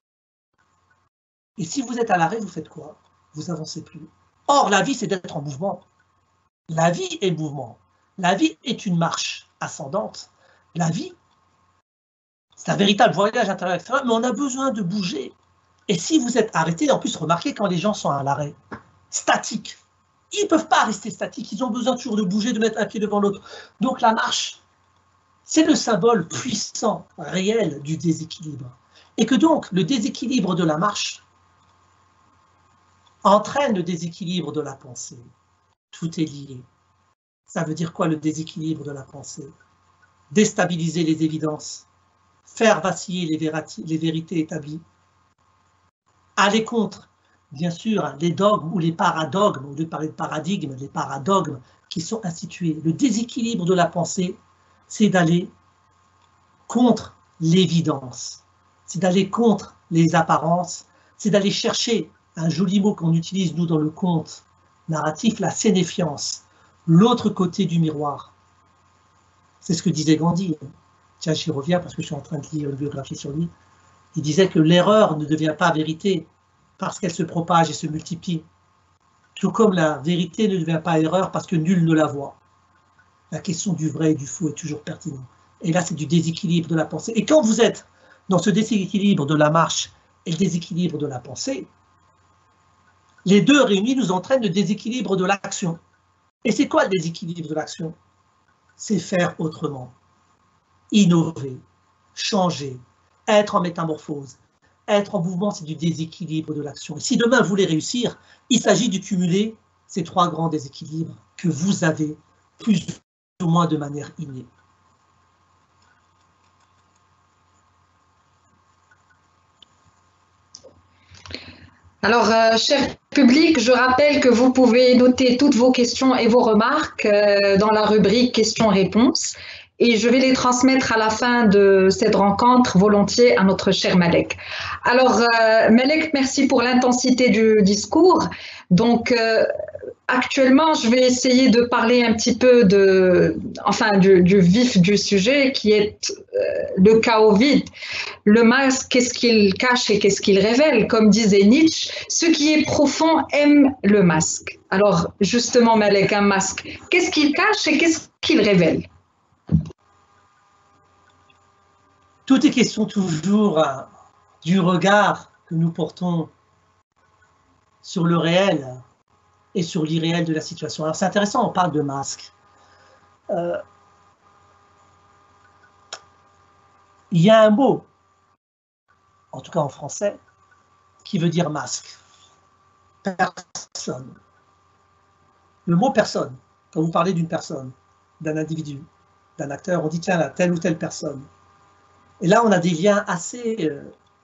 S3: Et si vous êtes à l'arrêt, vous faites quoi? Vous n'avancez plus. Or, la vie, c'est d'être en mouvement. La vie est mouvement. La vie est une marche ascendante. La vie, c'est un véritable voyage intérieur, mais on a besoin de bouger. Et si vous êtes arrêté, en plus, remarquez quand les gens sont à l'arrêt, statiques, ils ne peuvent pas rester statiques, ils ont besoin toujours de bouger, de mettre un pied devant l'autre. Donc la marche, c'est le symbole puissant, réel du déséquilibre. Et que donc, le déséquilibre de la marche entraîne le déséquilibre de la pensée. Tout est lié. Ça veut dire quoi le déséquilibre de la pensée? Déstabiliser les évidences, faire vaciller les vérités établies, aller contre, bien sûr, les dogmes ou les paradogmes, au lieu de parler de paradigmes, les paradogmes qui sont institués. Le déséquilibre de la pensée, c'est d'aller contre l'évidence, c'est d'aller contre les apparences, c'est d'aller chercher un joli mot qu'on utilise, nous, dans le conte narratif, la sénéfiance, l'autre côté du miroir. C'est ce que disait Gandhi. Tiens, j'y reviens parce que je suis en train de lire une biographie sur lui. Il disait que l'erreur ne devient pas vérité parce qu'elle se propage et se multiplie. Tout comme la vérité ne devient pas erreur parce que nul ne la voit. La question du vrai et du faux est toujours pertinente. Et là, c'est du déséquilibre de la pensée. Et quand vous êtes dans ce déséquilibre de la marche et le déséquilibre de la pensée, les deux réunis nous entraînent le déséquilibre de l'action. Et c'est quoi le déséquilibre de l'action? C'est faire autrement, innover, changer, être en métamorphose. Être en mouvement, c'est du déséquilibre de l'action. Et si demain vous voulez réussir, il s'agit de cumuler ces trois grands déséquilibres que vous avez plus ou moins de manière innée.
S2: Alors, cher public, je rappelle que vous pouvez noter toutes vos questions et vos remarques dans la rubrique questions-réponses et je vais les transmettre à la fin de cette rencontre volontiers à notre cher Malek. Alors, Malek, merci pour l'intensité du discours. Donc, actuellement, je vais essayer de parler un petit peu du vif du sujet qui est le chaos vide. Le masque, qu'est-ce qu'il cache et qu'est-ce qu'il révèle? Comme disait Nietzsche, ce qui est profond aime le masque. Alors, justement, Malek, un masque, qu'est-ce qu'il cache et qu'est-ce qu'il révèle?
S3: Tout est question toujours du regard que nous portons sur le réel et sur l'irréel de la situation. Alors c'est intéressant, on parle de masque. Il y a un mot, en tout cas en français, qui veut dire masque. Personne. Le mot personne, quand vous parlez d'une personne, d'un individu, d'un acteur, on dit tiens là, telle ou telle personne. Et là, on a des liens assez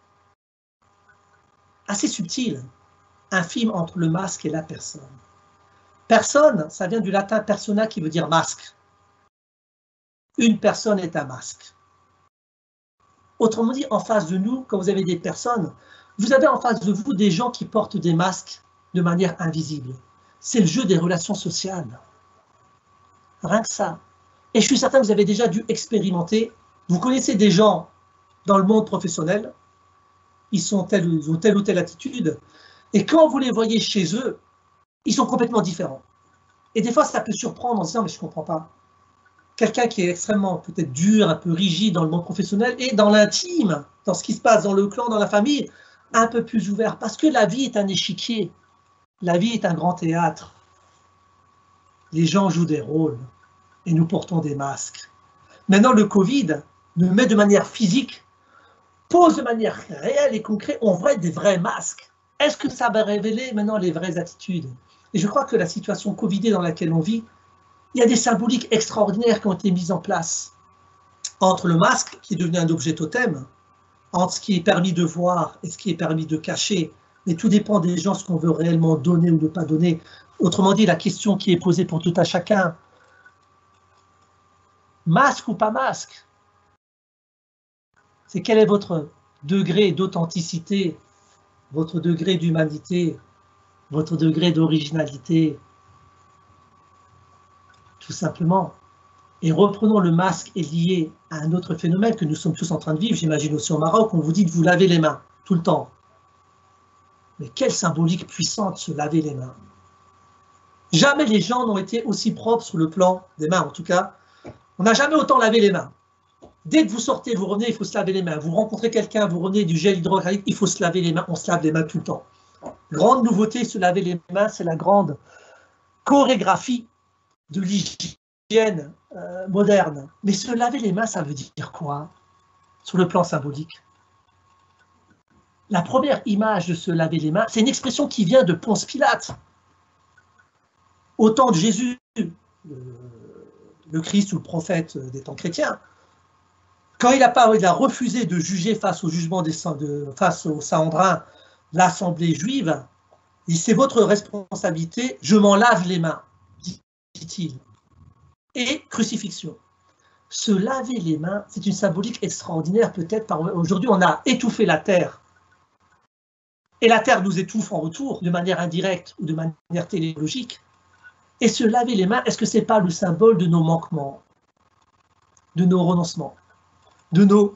S3: subtils, infimes entre le masque et la personne. Personne, ça vient du latin persona qui veut dire masque. Une personne est un masque. Autrement dit, en face de nous, quand vous avez des personnes, vous avez en face de vous des gens qui portent des masques de manière invisible. C'est le jeu des relations sociales. Rien que ça. Et je suis certain que vous avez déjà dû expérimenter. Vous connaissez des gens dans le monde professionnel, ils ont telle ou telle attitude, et quand vous les voyez chez eux, ils sont complètement différents. Et des fois, ça peut surprendre en se disant, mais je ne comprends pas. Quelqu'un qui est extrêmement peut-être dur, un peu rigide dans le monde professionnel, et dans l'intime, dans ce qui se passe dans le clan, dans la famille, un peu plus ouvert, parce que la vie est un échiquier, la vie est un grand théâtre. Les gens jouent des rôles, et nous portons des masques. Maintenant, le Covid nous met de manière physique, pose de manière réelle et concrète, on voit des vrais masques. Est-ce que ça va révéler maintenant les vraies attitudes? Et je crois que la situation Covidée dans laquelle on vit, il y a des symboliques extraordinaires qui ont été mises en place. Entre le masque, qui est devenu un objet totem, entre ce qui est permis de voir et ce qui est permis de cacher, mais tout dépend des gens, ce qu'on veut réellement donner ou ne pas donner. Autrement dit, la question qui est posée pour tout à chacun, masque ou pas masque, c'est quel est votre degré d'authenticité, votre degré d'humanité, votre degré d'originalité, tout simplement. Et reprenons le masque est lié à un autre phénomène que nous sommes tous en train de vivre, j'imagine aussi au Maroc, on vous dit de vous laver les mains, tout le temps. Mais quelle symbolique puissante, se laver les mains. Jamais les gens n'ont été aussi propres sur le plan des mains, en tout cas, on n'a jamais autant lavé les mains. Dès que vous sortez, vous revenez, il faut se laver les mains. Vous rencontrez quelqu'un, vous revenez du gel hydroalcoolique, il faut se laver les mains, on se lave les mains tout le temps. Grande nouveauté, se laver les mains, c'est la grande chorégraphie de l'hygiène moderne. Mais se laver les mains, ça veut dire quoi sur le plan symbolique? La première image de se laver les mains, c'est une expression qui vient de Ponce Pilate. Au temps de Jésus, le Christ ou le prophète des temps chrétiens, quand il a refusé de juger face au jugement face aux Sanhédrin, l'assemblée juive, il dit c'est votre responsabilité, je m'en lave les mains, dit-il. Et crucifixion. Se laver les mains, c'est une symbolique extraordinaire peut-être. Aujourd'hui, on a étouffé la terre. Et la terre nous étouffe en retour, de manière indirecte ou de manière téléologique. Et se laver les mains, est-ce que ce n'est pas le symbole de nos manquements, de nos renoncements, de nos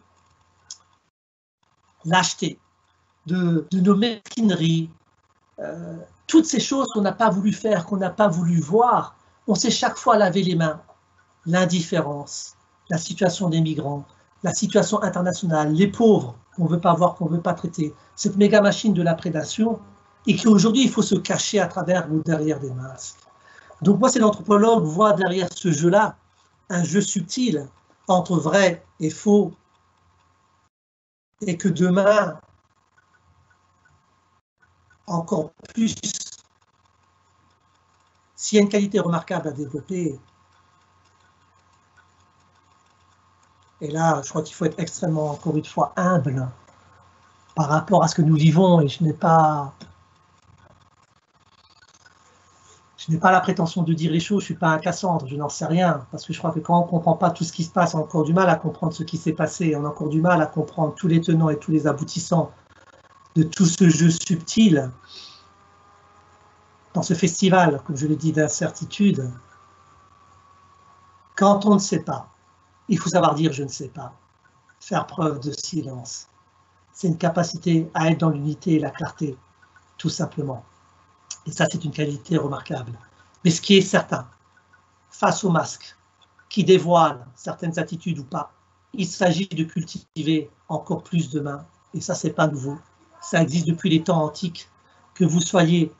S3: lâchetés, de nos mesquineries, toutes ces choses qu'on n'a pas voulu faire, qu'on n'a pas voulu voir, on s'est chaque fois lavé les mains. L'indifférence, la situation des migrants, la situation internationale, les pauvres qu'on ne veut pas voir, qu'on ne veut pas traiter, cette méga machine de la prédation, et qu'aujourd'hui il faut se cacher à travers ou derrière des masques. Donc moi, c'est l'anthropologue voit derrière ce jeu-là un jeu subtil entre vrai et faux, et que demain, encore plus, s'il y a une qualité remarquable à développer, et là, je crois qu'il faut être extrêmement, encore une fois, humble par rapport à ce que nous vivons, et je n'ai pas la prétention de dire les choses, je ne suis pas un Cassandre, je n'en sais rien, parce que je crois que quand on ne comprend pas tout ce qui se passe, on a encore du mal à comprendre ce qui s'est passé, on a encore du mal à comprendre tous les tenants et tous les aboutissants de tout ce jeu subtil dans ce festival, comme je l'ai dit, d'incertitude. Quand on ne sait pas, il faut savoir dire « je ne sais pas », faire preuve de silence. C'est une capacité à être dans l'unité et la clarté, tout simplement. Et ça, c'est une qualité remarquable. Mais ce qui est certain, face au masque, qui dévoile certaines attitudes ou pas, il s'agit de cultiver encore plus de mains. Et ça, c'est pas nouveau. Ça existe depuis les temps antiques. Que vous soyez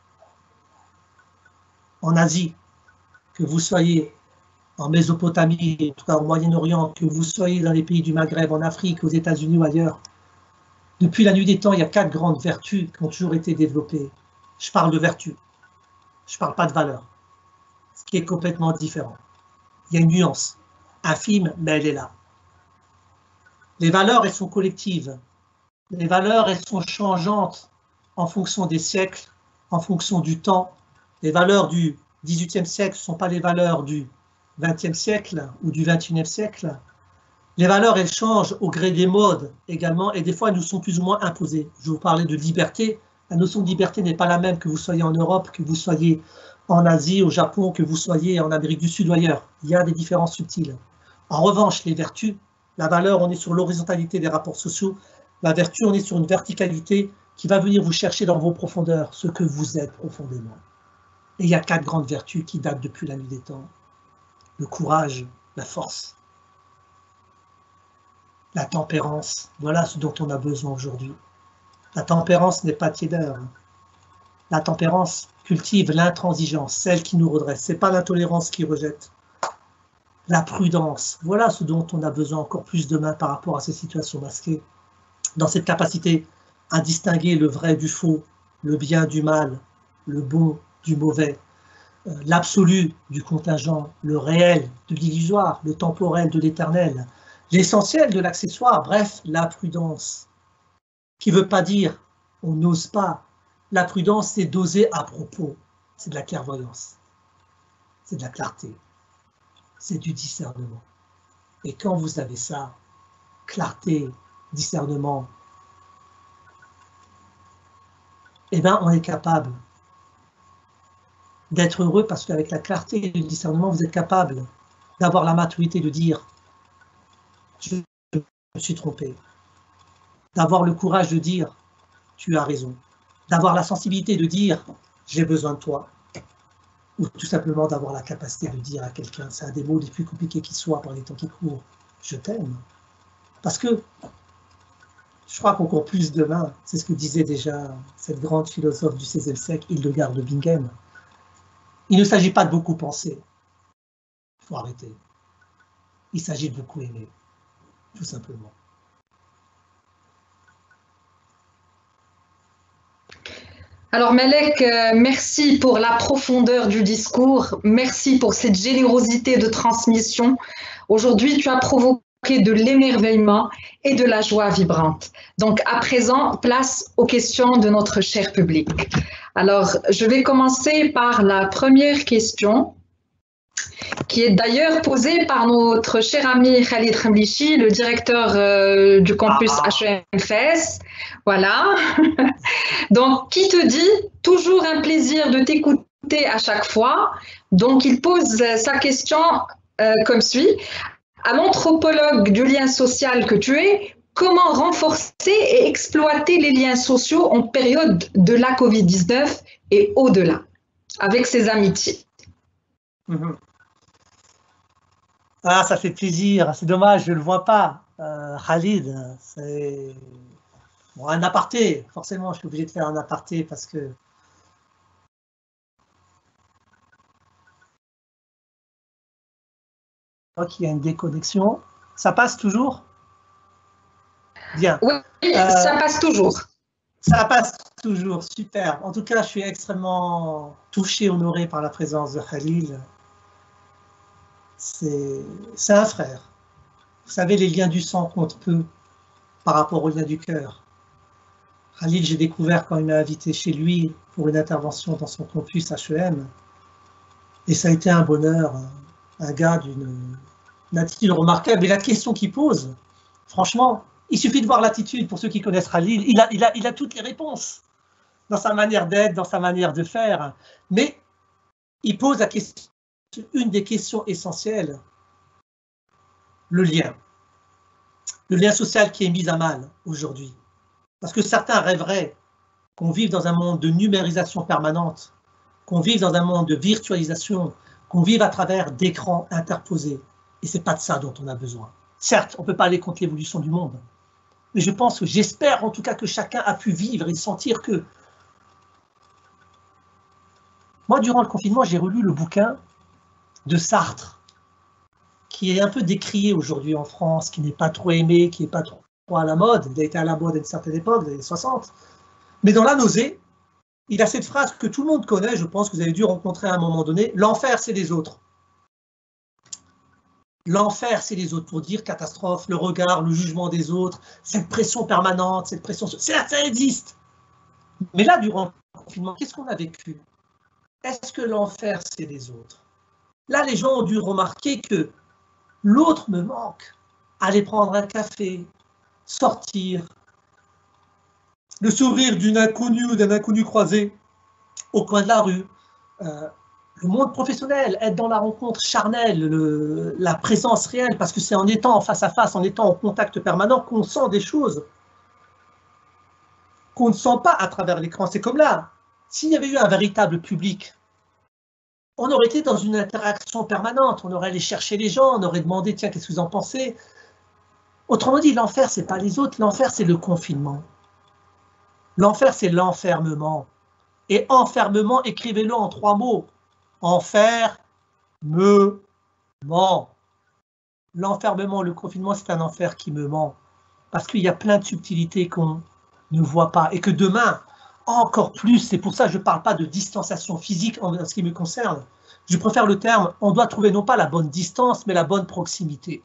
S3: en Asie, que vous soyez en Mésopotamie, en tout cas au Moyen-Orient, que vous soyez dans les pays du Maghreb, en Afrique, aux États-Unis ou ailleurs, depuis la nuit des temps, il y a 4 grandes vertus qui ont toujours été développées. Je parle de vertu, je ne parle pas de valeur, ce qui est complètement différent. Il y a une nuance, infime, mais elle est là. Les valeurs, elles sont collectives. Les valeurs, elles sont changeantes en fonction des siècles, en fonction du temps. Les valeurs du XVIIIe siècle ne sont pas les valeurs du XXe siècle ou du XXIe siècle. Les valeurs, elles changent au gré des modes également, et des fois, elles nous sont plus ou moins imposées. Je vous parlais de liberté. La notion de liberté n'est pas la même que vous soyez en Europe, que vous soyez en Asie, au Japon, que vous soyez en Amérique du Sud ou ailleurs. Il y a des différences subtiles. En revanche, les vertus, la valeur, on est sur l'horizontalité des rapports sociaux. La vertu, on est sur une verticalité qui va venir vous chercher dans vos profondeurs, ce que vous êtes profondément. Et il y a 4 grandes vertus qui datent depuis la nuit des temps. Le courage, la force, la tempérance. Voilà ce dont on a besoin aujourd'hui. La tempérance n'est pas tiédeur. La tempérance cultive l'intransigeance, celle qui nous redresse. Ce n'est pas l'intolérance qui rejette. La prudence, voilà ce dont on a besoin encore plus demain par rapport à ces situations masquées. Dans cette capacité à distinguer le vrai du faux, le bien du mal, le bon du mauvais, l'absolu du contingent, le réel de l'illusoire, le temporel de l'éternel, l'essentiel de l'accessoire, bref, la prudence, qui ne veut pas dire on n'ose pas. La prudence, c'est d'oser à propos, c'est de la clairvoyance, c'est de la clarté, c'est du discernement. Et quand vous avez ça, clarté, discernement, eh bien, on est capable d'être heureux parce qu'avec la clarté et le discernement, vous êtes capable d'avoir la maturité de dire « je me suis trompé », d'avoir le courage de dire « tu as raison », d'avoir la sensibilité de dire « j'ai besoin de toi », ou tout simplement d'avoir la capacité de dire à quelqu'un, c'est un des mots les plus compliqués qui soient par les temps qui courent, « je t'aime ». Parce que je crois qu'encore plus demain, c'est ce que disait déjà cette grande philosophe du XVIe siècle, Hildegard de Bingen, il ne s'agit pas de beaucoup penser, il faut arrêter. Il s'agit de beaucoup aimer, tout simplement.
S2: Alors Malek, merci pour la profondeur du discours, merci pour cette générosité de transmission. Aujourd'hui, tu as provoqué de l'émerveillement et de la joie vibrante. Donc à présent, place aux questions de notre cher public. Alors, je vais commencer par la première question, qui est d'ailleurs posée par notre cher ami Khalid Khamlichi, le directeur du campus HEMFS. Voilà. Donc, qui te dit « Toujours un plaisir de t'écouter à chaque fois ». Donc, il pose sa question comme suit. À l'anthropologue du lien social que tu es, comment renforcer et exploiter les liens sociaux en période de la Covid-19 et au-delà, avec ses amitiés?
S3: Ah, ça fait plaisir. C'est dommage, je ne le vois pas. Khalid, c'est bon, un aparté. Forcément, je suis obligé de faire un aparté parce que je crois qu'il y a une déconnexion. Ça passe toujours? Bien.
S2: Oui, ça passe toujours.
S3: Ça passe toujours, super. En tout cas, je suis extrêmement touché, honoré par la présence de Khalil. C'est un frère. Vous savez, les liens du sang comptent peu par rapport aux liens du cœur. Khalil, j'ai découvert quand il m'a invité chez lui pour une intervention dans son campus HEM. Et ça a été un bonheur, un gars d'une attitude remarquable. Et la question qu'il pose, franchement, il suffit de voir l'attitude pour ceux qui connaissent Khalil. Il a toutes les réponses dans sa manière d'être, dans sa manière de faire. Mais il pose la question, une des questions essentielles, le lien. Le lien social qui est mis à mal aujourd'hui. Parce que certains rêveraient qu'on vive dans un monde de numérisation permanente, qu'on vive dans un monde de virtualisation, qu'on vive à travers d'écrans interposés. Et ce n'est pas de ça dont on a besoin. Certes, on ne peut pas aller contre l'évolution du monde, mais je pense que, j'espère en tout cas que chacun a pu vivre et sentir que... Moi, durant le confinement, j'ai relu le bouquin de Sartre, qui est un peu décrié aujourd'hui en France, qui n'est pas trop aimé, qui n'est pas trop à la mode. Il a été à la mode à une certaine époque, des années 60. Mais dans La nausée, il a cette phrase que tout le monde connaît, je pense que vous avez dû rencontrer à un moment donné, « L'enfer, c'est les autres ». L'enfer, c'est les autres, pour dire catastrophe, le regard, le jugement des autres, cette pression permanente, cette pression... Certes, ça existe. Mais là, durant le confinement, qu'est-ce qu'on a vécu? Est-ce que l'enfer, c'est les autres? Là, les gens ont dû remarquer que l'autre me manque. Aller prendre un café, sortir, le sourire d'une inconnue ou d'un inconnu croisé au coin de la rue, le monde professionnel, être dans la rencontre charnelle, la présence réelle, parce que c'est en étant en face à face, en étant en contact permanent qu'on sent des choses qu'on ne sent pas à travers l'écran. C'est comme là, s'il y avait eu un véritable public, on aurait été dans une interaction permanente, on aurait allé chercher les gens, on aurait demandé, tiens, qu'est-ce que vous en pensez? Autrement dit, l'enfer, ce n'est pas les autres, l'enfer, c'est le confinement. L'enfer, c'est l'enfermement. Et enfermement, écrivez-le en 3 mots. Enfermement. L'enfermement, le confinement, c'est un enfer qui me ment. Parce qu'il y a plein de subtilités qu'on ne voit pas. Et que demain, encore plus, c'est pour ça que je ne parle pas de distanciation physique en ce qui me concerne. Je préfère le terme, on doit trouver non pas la bonne distance, mais la bonne proximité.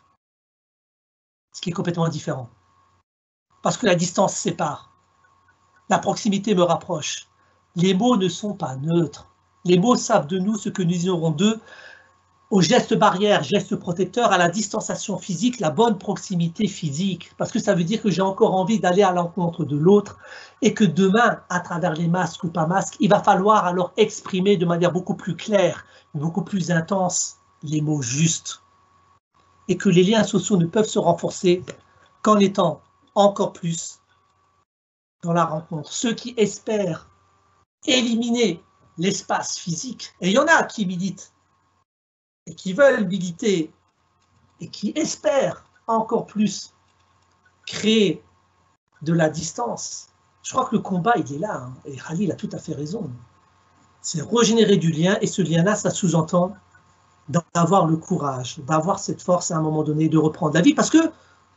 S3: Ce qui est complètement différent. Parce que la distance sépare. La proximité me rapproche. Les mots ne sont pas neutres. Les mots savent de nous ce que nous ignorons d'eux. Au geste barrière, geste protecteur, à la distanciation physique, la bonne proximité physique. Parce que ça veut dire que j'ai encore envie d'aller à l'encontre de l'autre et que demain, à travers les masques ou pas masques, il va falloir alors exprimer de manière beaucoup plus claire, beaucoup plus intense, les mots justes. Et que les liens sociaux ne peuvent se renforcer qu'en étant encore plus dans la rencontre. Ceux qui espèrent éliminer l'espace physique, et il y en a qui militent, et qui veulent militer, et qui espèrent encore plus créer de la distance. Je crois que le combat, il est là, hein, et Khalil a tout à fait raison. C'est régénérer du lien, et ce lien-là, ça sous-entend d'avoir le courage, d'avoir cette force à un moment donné de reprendre la vie, parce que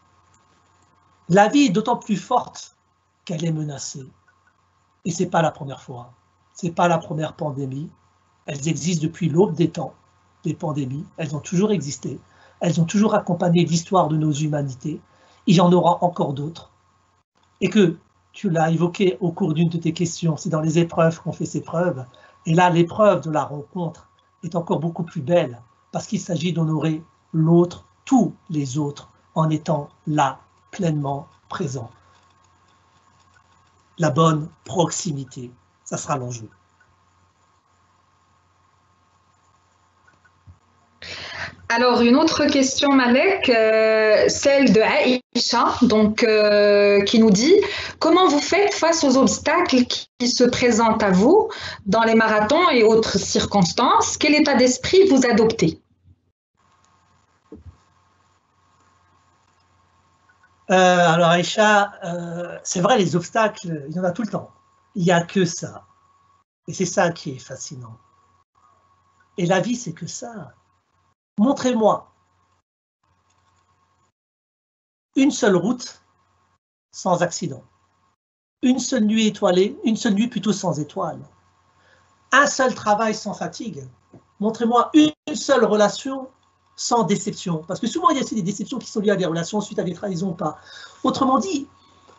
S3: la vie est d'autant plus forte qu'elle est menacée. Et ce n'est pas la première fois, ce n'est pas la première pandémie. Elles existent depuis l'aube des temps, des pandémies, elles ont toujours existé, elles ont toujours accompagné l'histoire de nos humanités. Il y en aura encore d'autres. Et que, tu l'as évoqué au cours d'une de tes questions, c'est dans les épreuves qu'on fait ces preuves. Et là, l'épreuve de la rencontre est encore beaucoup plus belle, parce qu'il s'agit d'honorer l'autre, tous les autres, en étant là, pleinement présent. La bonne proximité, ça sera l'enjeu.
S2: Alors, une autre question, Malek, celle de Aïcha, donc, qui nous dit « Comment vous faites face aux obstacles qui se présentent à vous dans les marathons et autres circonstances? Quel état d'esprit vous adoptez ?»
S3: Alors Aïcha, c'est vrai, les obstacles, il y en a tout le temps. Il n'y a que ça. Et c'est ça qui est fascinant. Et la vie, c'est que ça. Montrez-moi une seule route sans accident. Une seule nuit étoilée, une seule nuit plutôt sans étoiles. Un seul travail sans fatigue. Montrez-moi une seule relation sans déception. Parce que souvent, il y a aussi des déceptions qui sont liées à des relations suite à des trahisons ou pas. Autrement dit,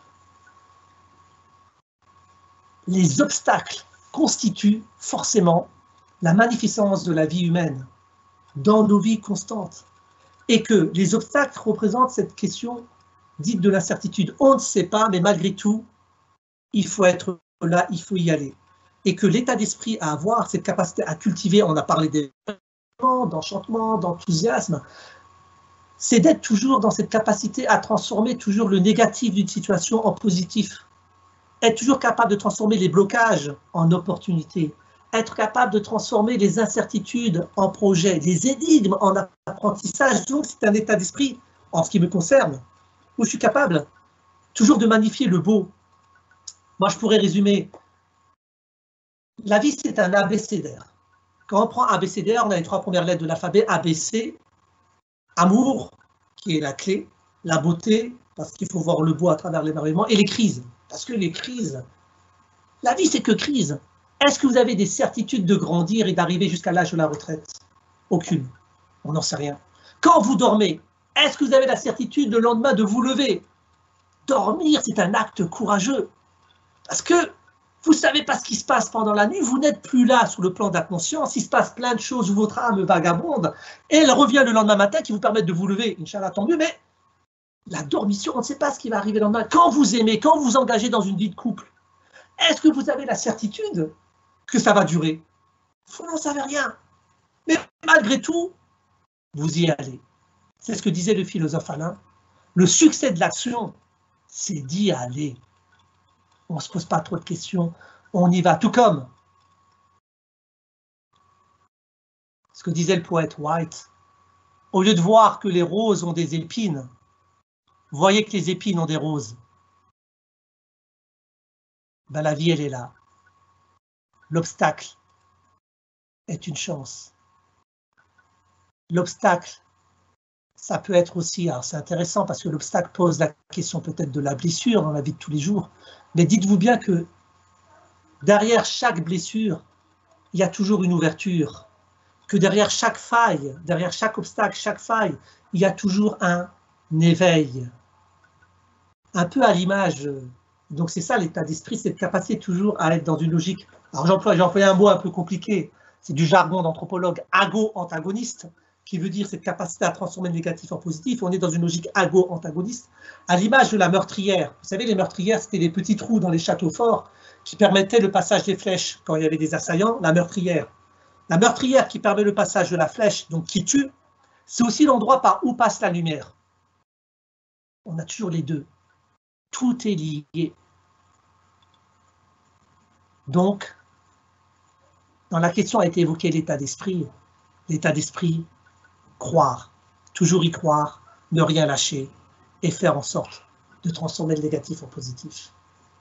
S3: les obstacles constituent forcément la magnificence de la vie humaine dans nos vies constantes. Et que les obstacles représentent cette question dite de l'incertitude. On ne sait pas, mais malgré tout, il faut être là, il faut y aller. Et que l'état d'esprit à avoir, cette capacité à cultiver, on a parlé d'enchantement, d'enthousiasme, c'est d'être toujours dans cette capacité à transformer toujours le négatif d'une situation en positif. Être toujours capable de transformer les blocages en opportunités. Être capable de transformer les incertitudes en projets, les énigmes en apprentissage. Donc, c'est un état d'esprit, en ce qui me concerne, où je suis capable toujours de magnifier le beau. Moi, je pourrais résumer. La vie, c'est un abécédaire. Quand on prend abécédaire, on a les 3 premières lettres de l'alphabet ABC. Amour, qui est la clé. La beauté, parce qu'il faut voir le beau à travers l'émerveillement. Et les crises. Parce que les crises, la vie, c'est que crise. Est-ce que vous avez des certitudes de grandir et d'arriver jusqu'à l'âge de la retraite? Aucune. On n'en sait rien. Quand vous dormez, est-ce que vous avez la certitude le lendemain de vous lever? Dormir, c'est un acte courageux. Parce que vous ne savez pas ce qui se passe pendant la nuit, vous n'êtes plus là sur le plan de la conscience, il se passe plein de choses où votre âme vagabonde, et elle revient le lendemain matin qui vous permettent de vous lever. Inch'Allah, tant mieux, mais la dormition, on ne sait pas ce qui va arriver le lendemain. Quand vous aimez, quand vous vous engagez dans une vie de couple, est-ce que vous avez la certitude que ça va durer? Vous n'en savez rien. Mais malgré tout, vous y allez. C'est ce que disait le philosophe Alain. Le succès de l'action, c'est d'y aller. On ne se pose pas trop de questions, on y va. Tout comme ce que disait le poète White. Au lieu de voir que les roses ont des épines, voyez que les épines ont des roses. Ben, la vie, elle est là. L'obstacle est une chance. L'obstacle, ça peut être aussi, alors c'est intéressant parce que l'obstacle pose la question peut-être de la blessure dans la vie de tous les jours, mais dites-vous bien que derrière chaque blessure, il y a toujours une ouverture, que derrière chaque faille, derrière chaque obstacle, chaque faille, il y a toujours un éveil. Un peu à l'image, donc c'est ça l'état d'esprit, cette capacité toujours à être dans une logique. Alors j'ai employé un mot un peu compliqué, c'est du jargon d'anthropologue, ago-antagoniste, qui veut dire cette capacité à transformer le négatif en positif. On est dans une logique ago-antagoniste, à l'image de la meurtrière. Vous savez, les meurtrières, c'était des petits trous dans les châteaux forts qui permettaient le passage des flèches quand il y avait des assaillants, la meurtrière. La meurtrière qui permet le passage de la flèche, donc qui tue, c'est aussi l'endroit par où passe la lumière. On a toujours les deux. Tout est lié. Donc, dans la question a été évoqué l'état d'esprit. L'état d'esprit, croire, toujours y croire, ne rien lâcher et faire en sorte de transformer le négatif en positif.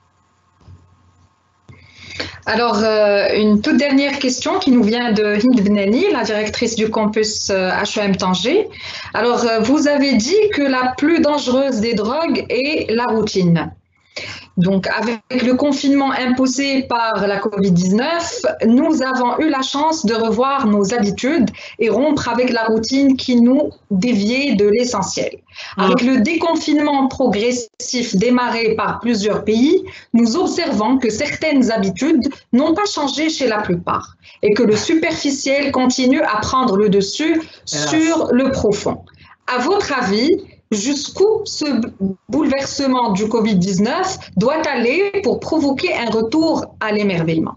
S2: Alors, une toute dernière question qui nous vient de Hind Benani, la directrice du campus HEM Tanger. Alors, vous avez dit que la plus dangereuse des drogues est la routine. Donc, avec le confinement imposé par la Covid-19, nous avons eu la chance de revoir nos habitudes et rompre avec la routine qui nous déviait de l'essentiel. Avec le déconfinement progressif démarré par plusieurs pays, nous observons que certaines habitudes n'ont pas changé chez la plupart et que le superficiel continue à prendre le dessus sur le profond. À votre avis, jusqu'où ce bouleversement du Covid-19 doit aller pour provoquer un retour à l'émerveillement?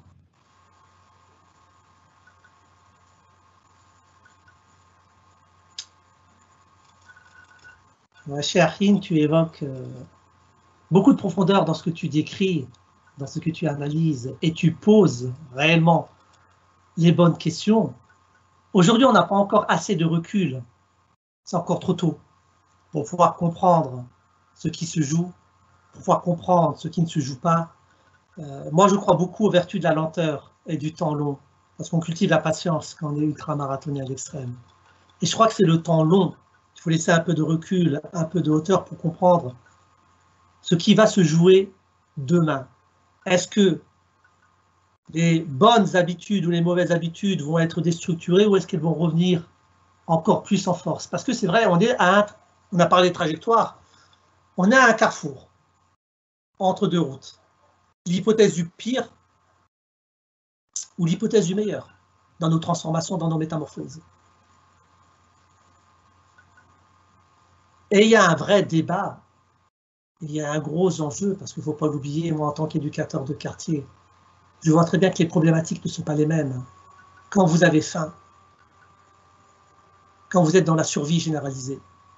S3: Chère Hind, tu évoques beaucoup de profondeur dans ce que tu décris, dans ce que tu analyses, et tu poses réellement les bonnes questions. Aujourd'hui, on n'a pas encore assez de recul, c'est encore trop tôt, pour pouvoir comprendre ce qui se joue, pour pouvoir comprendre ce qui ne se joue pas. Moi, je crois beaucoup aux vertus de la lenteur et du temps long, parce qu'on cultive la patience quand on est ultra-marathonien à l'extrême. Et je crois que c'est le temps long. Il faut laisser un peu de recul, un peu de hauteur pour comprendre ce qui va se jouer demain. Est-ce que les bonnes habitudes ou les mauvaises habitudes vont être déstructurées ou est-ce qu'elles vont revenir encore plus en force? Parce que c'est vrai, on a parlé de trajectoire, on est à un carrefour entre deux routes. L'hypothèse du pire ou l'hypothèse du meilleur dans nos transformations, dans nos métamorphoses. Et il y a un vrai débat, il y a un gros enjeu, parce qu'il ne faut pas l'oublier, moi en tant qu'éducateur de quartier, je vois très bien que les problématiques ne sont pas les mêmes. Quand vous avez faim, quand vous êtes dans la survie généralisée,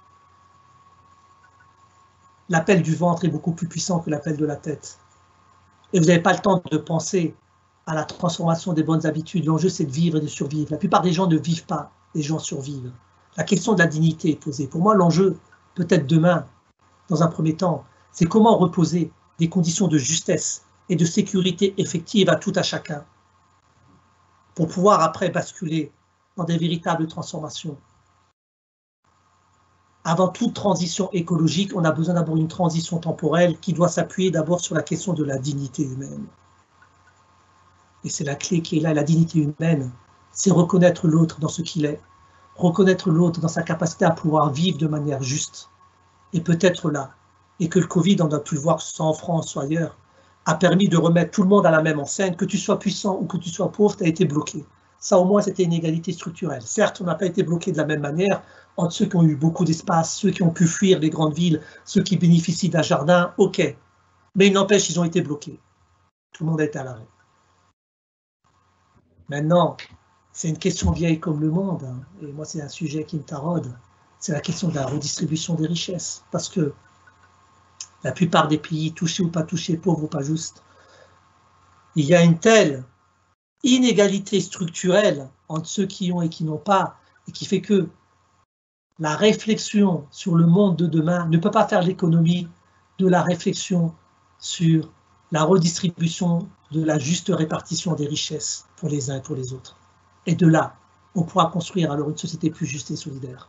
S3: l'appel du ventre est beaucoup plus puissant que l'appel de la tête. Et vous n'avez pas le temps de penser à la transformation des bonnes habitudes. L'enjeu, c'est de vivre et de survivre. La plupart des gens ne vivent pas, les gens survivent. La question de la dignité est posée. Pour moi, l'enjeu, peut-être demain, dans un premier temps, c'est comment reposer des conditions de justesse et de sécurité effective à tout à chacun pour pouvoir après basculer dans des véritables transformations. Avant toute transition écologique, on a besoin d'abord d'une transition temporelle qui doit s'appuyer d'abord sur la question de la dignité humaine. Et c'est la clé qui est là, la dignité humaine, c'est reconnaître l'autre dans ce qu'il est, reconnaître l'autre dans sa capacité à pouvoir vivre de manière juste. Et peut-être là, et que le Covid, on a pu le voir, que ce soit en France ou ailleurs, a permis de remettre tout le monde à la même enseigne, que tu sois puissant ou que tu sois pauvre, tu as été bloqué. Ça, au moins, c'était une égalité structurelle. Certes, on n'a pas été bloqué de la même manière entre ceux qui ont eu beaucoup d'espace, ceux qui ont pu fuir les grandes villes, ceux qui bénéficient d'un jardin, ok. Mais il n'empêche, ils ont été bloqués. Tout le monde a été à l'arrêt. Maintenant, c'est une question vieille comme le monde, hein, et moi, c'est un sujet qui me taraude. C'est la question de la redistribution des richesses. Parce que la plupart des pays, touchés ou pas touchés, pauvres ou pas justes, il y a une telle inégalité structurelle entre ceux qui ont et qui n'ont pas, et qui fait que la réflexion sur le monde de demain ne peut pas faire l'économie de la réflexion sur la redistribution de la juste répartition des richesses pour les uns et pour les autres. Et de là, on pourra construire alors une société plus juste et solidaire.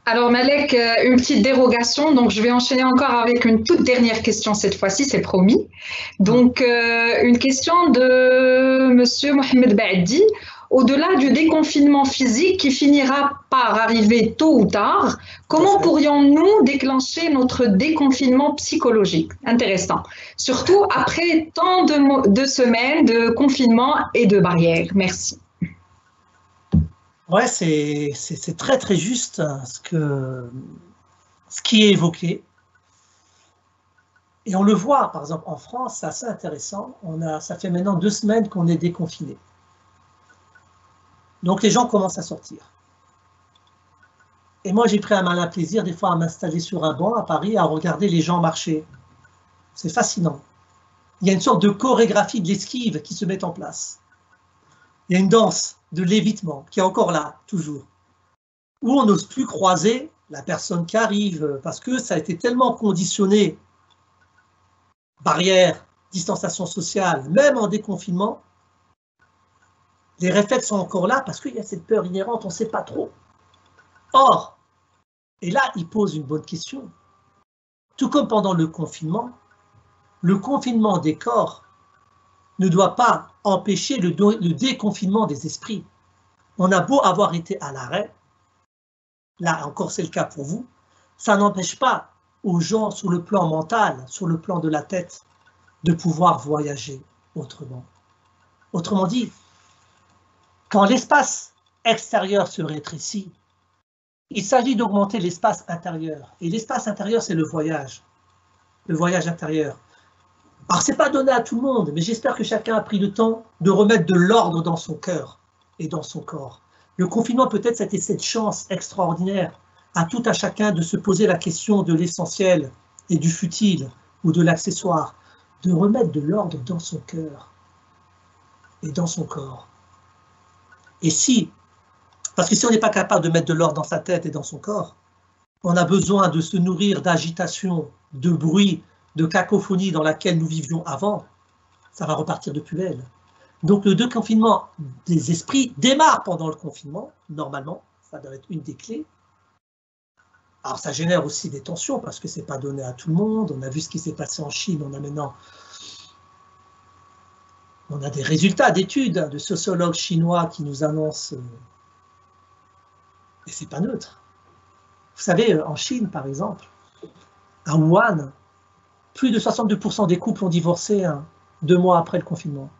S2: Alors Malek, une petite dérogation, donc je vais enchaîner encore avec une toute dernière question cette fois-ci, c'est promis. Donc une question de Monsieur Mohamed Baadi. Au-delà du déconfinement physique qui finira par arriver tôt ou tard, comment pourrions-nous déclencher notre déconfinement psychologique? Intéressant. Surtout après tant de semaines de confinement et de barrières. Merci.
S3: Ouais, c'est très très juste ce qui est évoqué. Et on le voit, par exemple, en France, c'est assez intéressant. Ça fait maintenant 2 semaines qu'on est déconfiné. Donc les gens commencent à sortir. Et moi, j'ai pris un malin plaisir, des fois, à m'installer sur un banc à Paris, à regarder les gens marcher. C'est fascinant. Il y a une sorte de chorégraphie de l'esquive qui se met en place. Il y a une danse de l'évitement qui est encore là, toujours. Où on n'ose plus croiser la personne qui arrive, parce que ça a été tellement conditionné, barrière, distanciation sociale, même en déconfinement, les réflexes sont encore là parce qu'il y a cette peur inhérente, on ne sait pas trop. Or, et là, il pose une bonne question. Tout comme pendant le confinement des corps ne doit pas empêcher le déconfinement des esprits. On a beau avoir été à l'arrêt, là encore c'est le cas pour vous, ça n'empêche pas aux gens sur le plan mental, sur le plan de la tête, de pouvoir voyager autrement. Autrement dit, quand l'espace extérieur se rétrécit, il s'agit d'augmenter l'espace intérieur. Et l'espace intérieur, c'est le voyage intérieur. Alors, ce n'est pas donné à tout le monde, mais j'espère que chacun a pris le temps de remettre de l'ordre dans son cœur et dans son corps. Le confinement, peut-être, c'était cette chance extraordinaire à tout à chacun de se poser la question de l'essentiel et du futile ou de l'accessoire, de remettre de l'ordre dans son cœur et dans son corps. Et parce que si on n'est pas capable de mettre de l'ordre dans sa tête et dans son corps, on a besoin de se nourrir d'agitation, de bruit, de cacophonie dans laquelle nous vivions avant, ça va repartir de plus belle. Donc le déconfinement des esprits démarre pendant le confinement, normalement, ça doit être une des clés. Alors ça génère aussi des tensions parce que ce n'est pas donné à tout le monde. On a vu ce qui s'est passé en Chine, on a des résultats d'études de sociologues chinois qui nous annoncent, et c'est pas neutre. Vous savez, en Chine, par exemple, à Wuhan, plus de 62% des couples ont divorcé 2 mois après le confinement.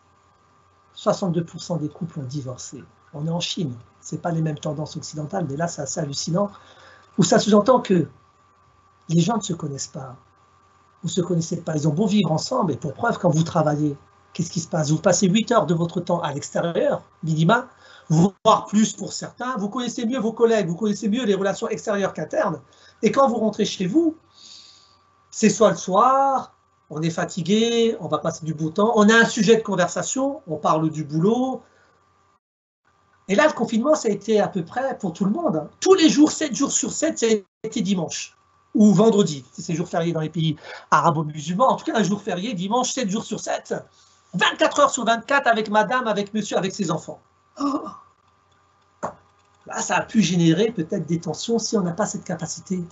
S3: 62% des couples ont divorcé. On est en Chine, ce n'est pas les mêmes tendances occidentales, mais là, c'est assez hallucinant. Où ça sous-entend que les gens ne se connaissent pas, ou ne se connaissaient pas. Ils ont beau vivre ensemble, et pour preuve, quand vous travaillez, qu'est-ce qui se passe? Vous passez 8 heures de votre temps à l'extérieur, minima, voire plus pour certains. Vous connaissez mieux vos collègues, vous connaissez mieux les relations extérieures qu'internes. Et quand vous rentrez chez vous, c'est soit le soir, on est fatigué, on va passer du beau temps, on a un sujet de conversation, on parle du boulot. Et là, le confinement, ça a été à peu près pour tout le monde. Tous les jours, 7 jours sur 7, ça a été dimanche ou vendredi. C'est jours fériés dans les pays arabo-musulmans. En tout cas, un jour férié, dimanche, 7 jours sur 7. 24 heures sur 24 avec madame, avec monsieur, avec ses enfants. Oh. Là, ça a pu générer peut-être des tensions si on n'a pas cette capacité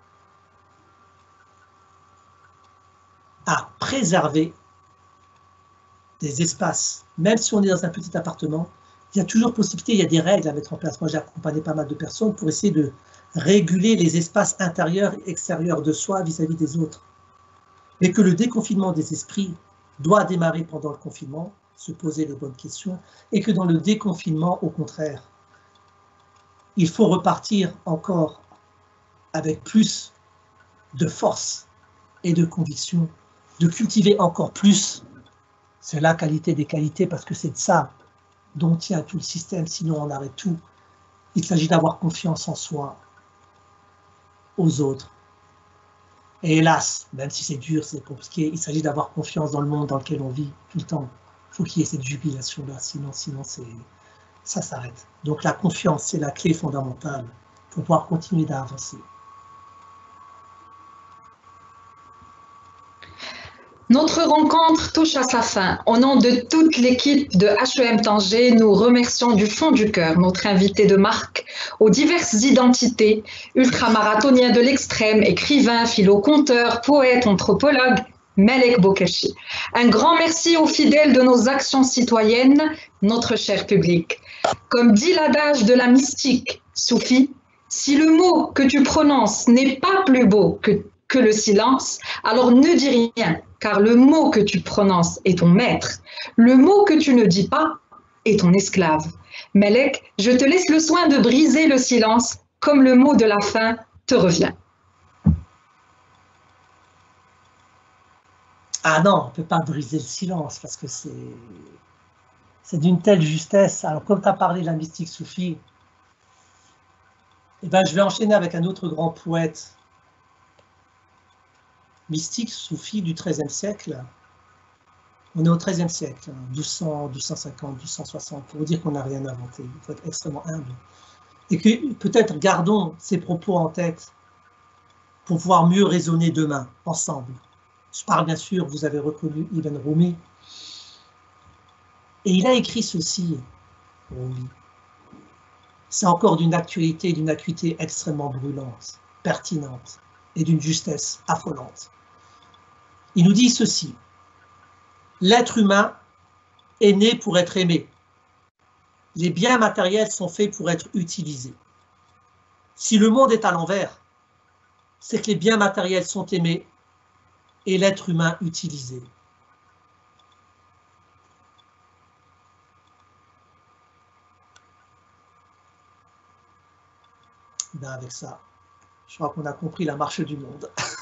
S3: à préserver des espaces. Même si on est dans un petit appartement, il y a toujours possibilité, il y a des règles à mettre en place. Moi, j'ai accompagné pas mal de personnes pour essayer de réguler les espaces intérieurs et extérieurs de soi vis-à-vis des autres. Mais que le déconfinement des esprits doit démarrer pendant le confinement, se poser les bonnes questions, et que dans le déconfinement, au contraire, il faut repartir encore avec plus de force et de conviction, de cultiver encore plus, c'est la qualité des qualités, parce que c'est de ça dont tient tout le système, sinon on arrête tout. Il s'agit d'avoir confiance en soi, aux autres. Et hélas, même si c'est dur, c'est compliqué, il s'agit d'avoir confiance dans le monde dans lequel on vit tout le temps. Il faut qu'il y ait cette jubilation-là, sinon ça s'arrête. Donc la confiance, c'est la clé fondamentale pour pouvoir continuer d'avancer.
S2: Notre rencontre touche à sa fin. Au nom de toute l'équipe de HEM Tanger, nous remercions du fond du cœur notre invité de marque aux diverses identités, ultramarathonien de l'extrême, écrivain, philo-conteur, poète, anthropologue, Malek Bokashi. Un grand merci aux fidèles de nos actions citoyennes, notre cher public. Comme dit l'adage de la mystique soufie, si le mot que tu prononces n'est pas plus beau que le silence, alors ne dis rien, car le mot que tu prononces est ton maître. Le mot que tu ne dis pas est ton esclave. Malek, je te laisse le soin de briser le silence, comme le mot de la fin te revient.
S3: Ah non, on ne peut pas briser le silence, parce que c'est d'une telle justesse. Alors, comme tu as parlé de la mystique soufie, eh ben, je vais enchaîner avec un autre grand poète mystique soufi du XIIIe siècle. On est au XIIIe siècle, 1200, 1250, 1260, pour vous dire qu'on n'a rien inventé. Il faut être extrêmement humble. Et que peut-être gardons ces propos en tête pour pouvoir mieux raisonner demain, ensemble. Je parle bien sûr, vous avez reconnu Ibn Rumi. Et il a écrit ceci, Rumi. C'est encore d'une actualité, d'une acuité extrêmement brûlante, pertinente et d'une justesse affolante. Il nous dit ceci: l'être humain est né pour être aimé. Les biens matériels sont faits pour être utilisés. Si le monde est à l'envers, c'est que les biens matériels sont aimés et l'être humain utilisé. Ben avec ça, je crois qu'on a compris la marche du monde.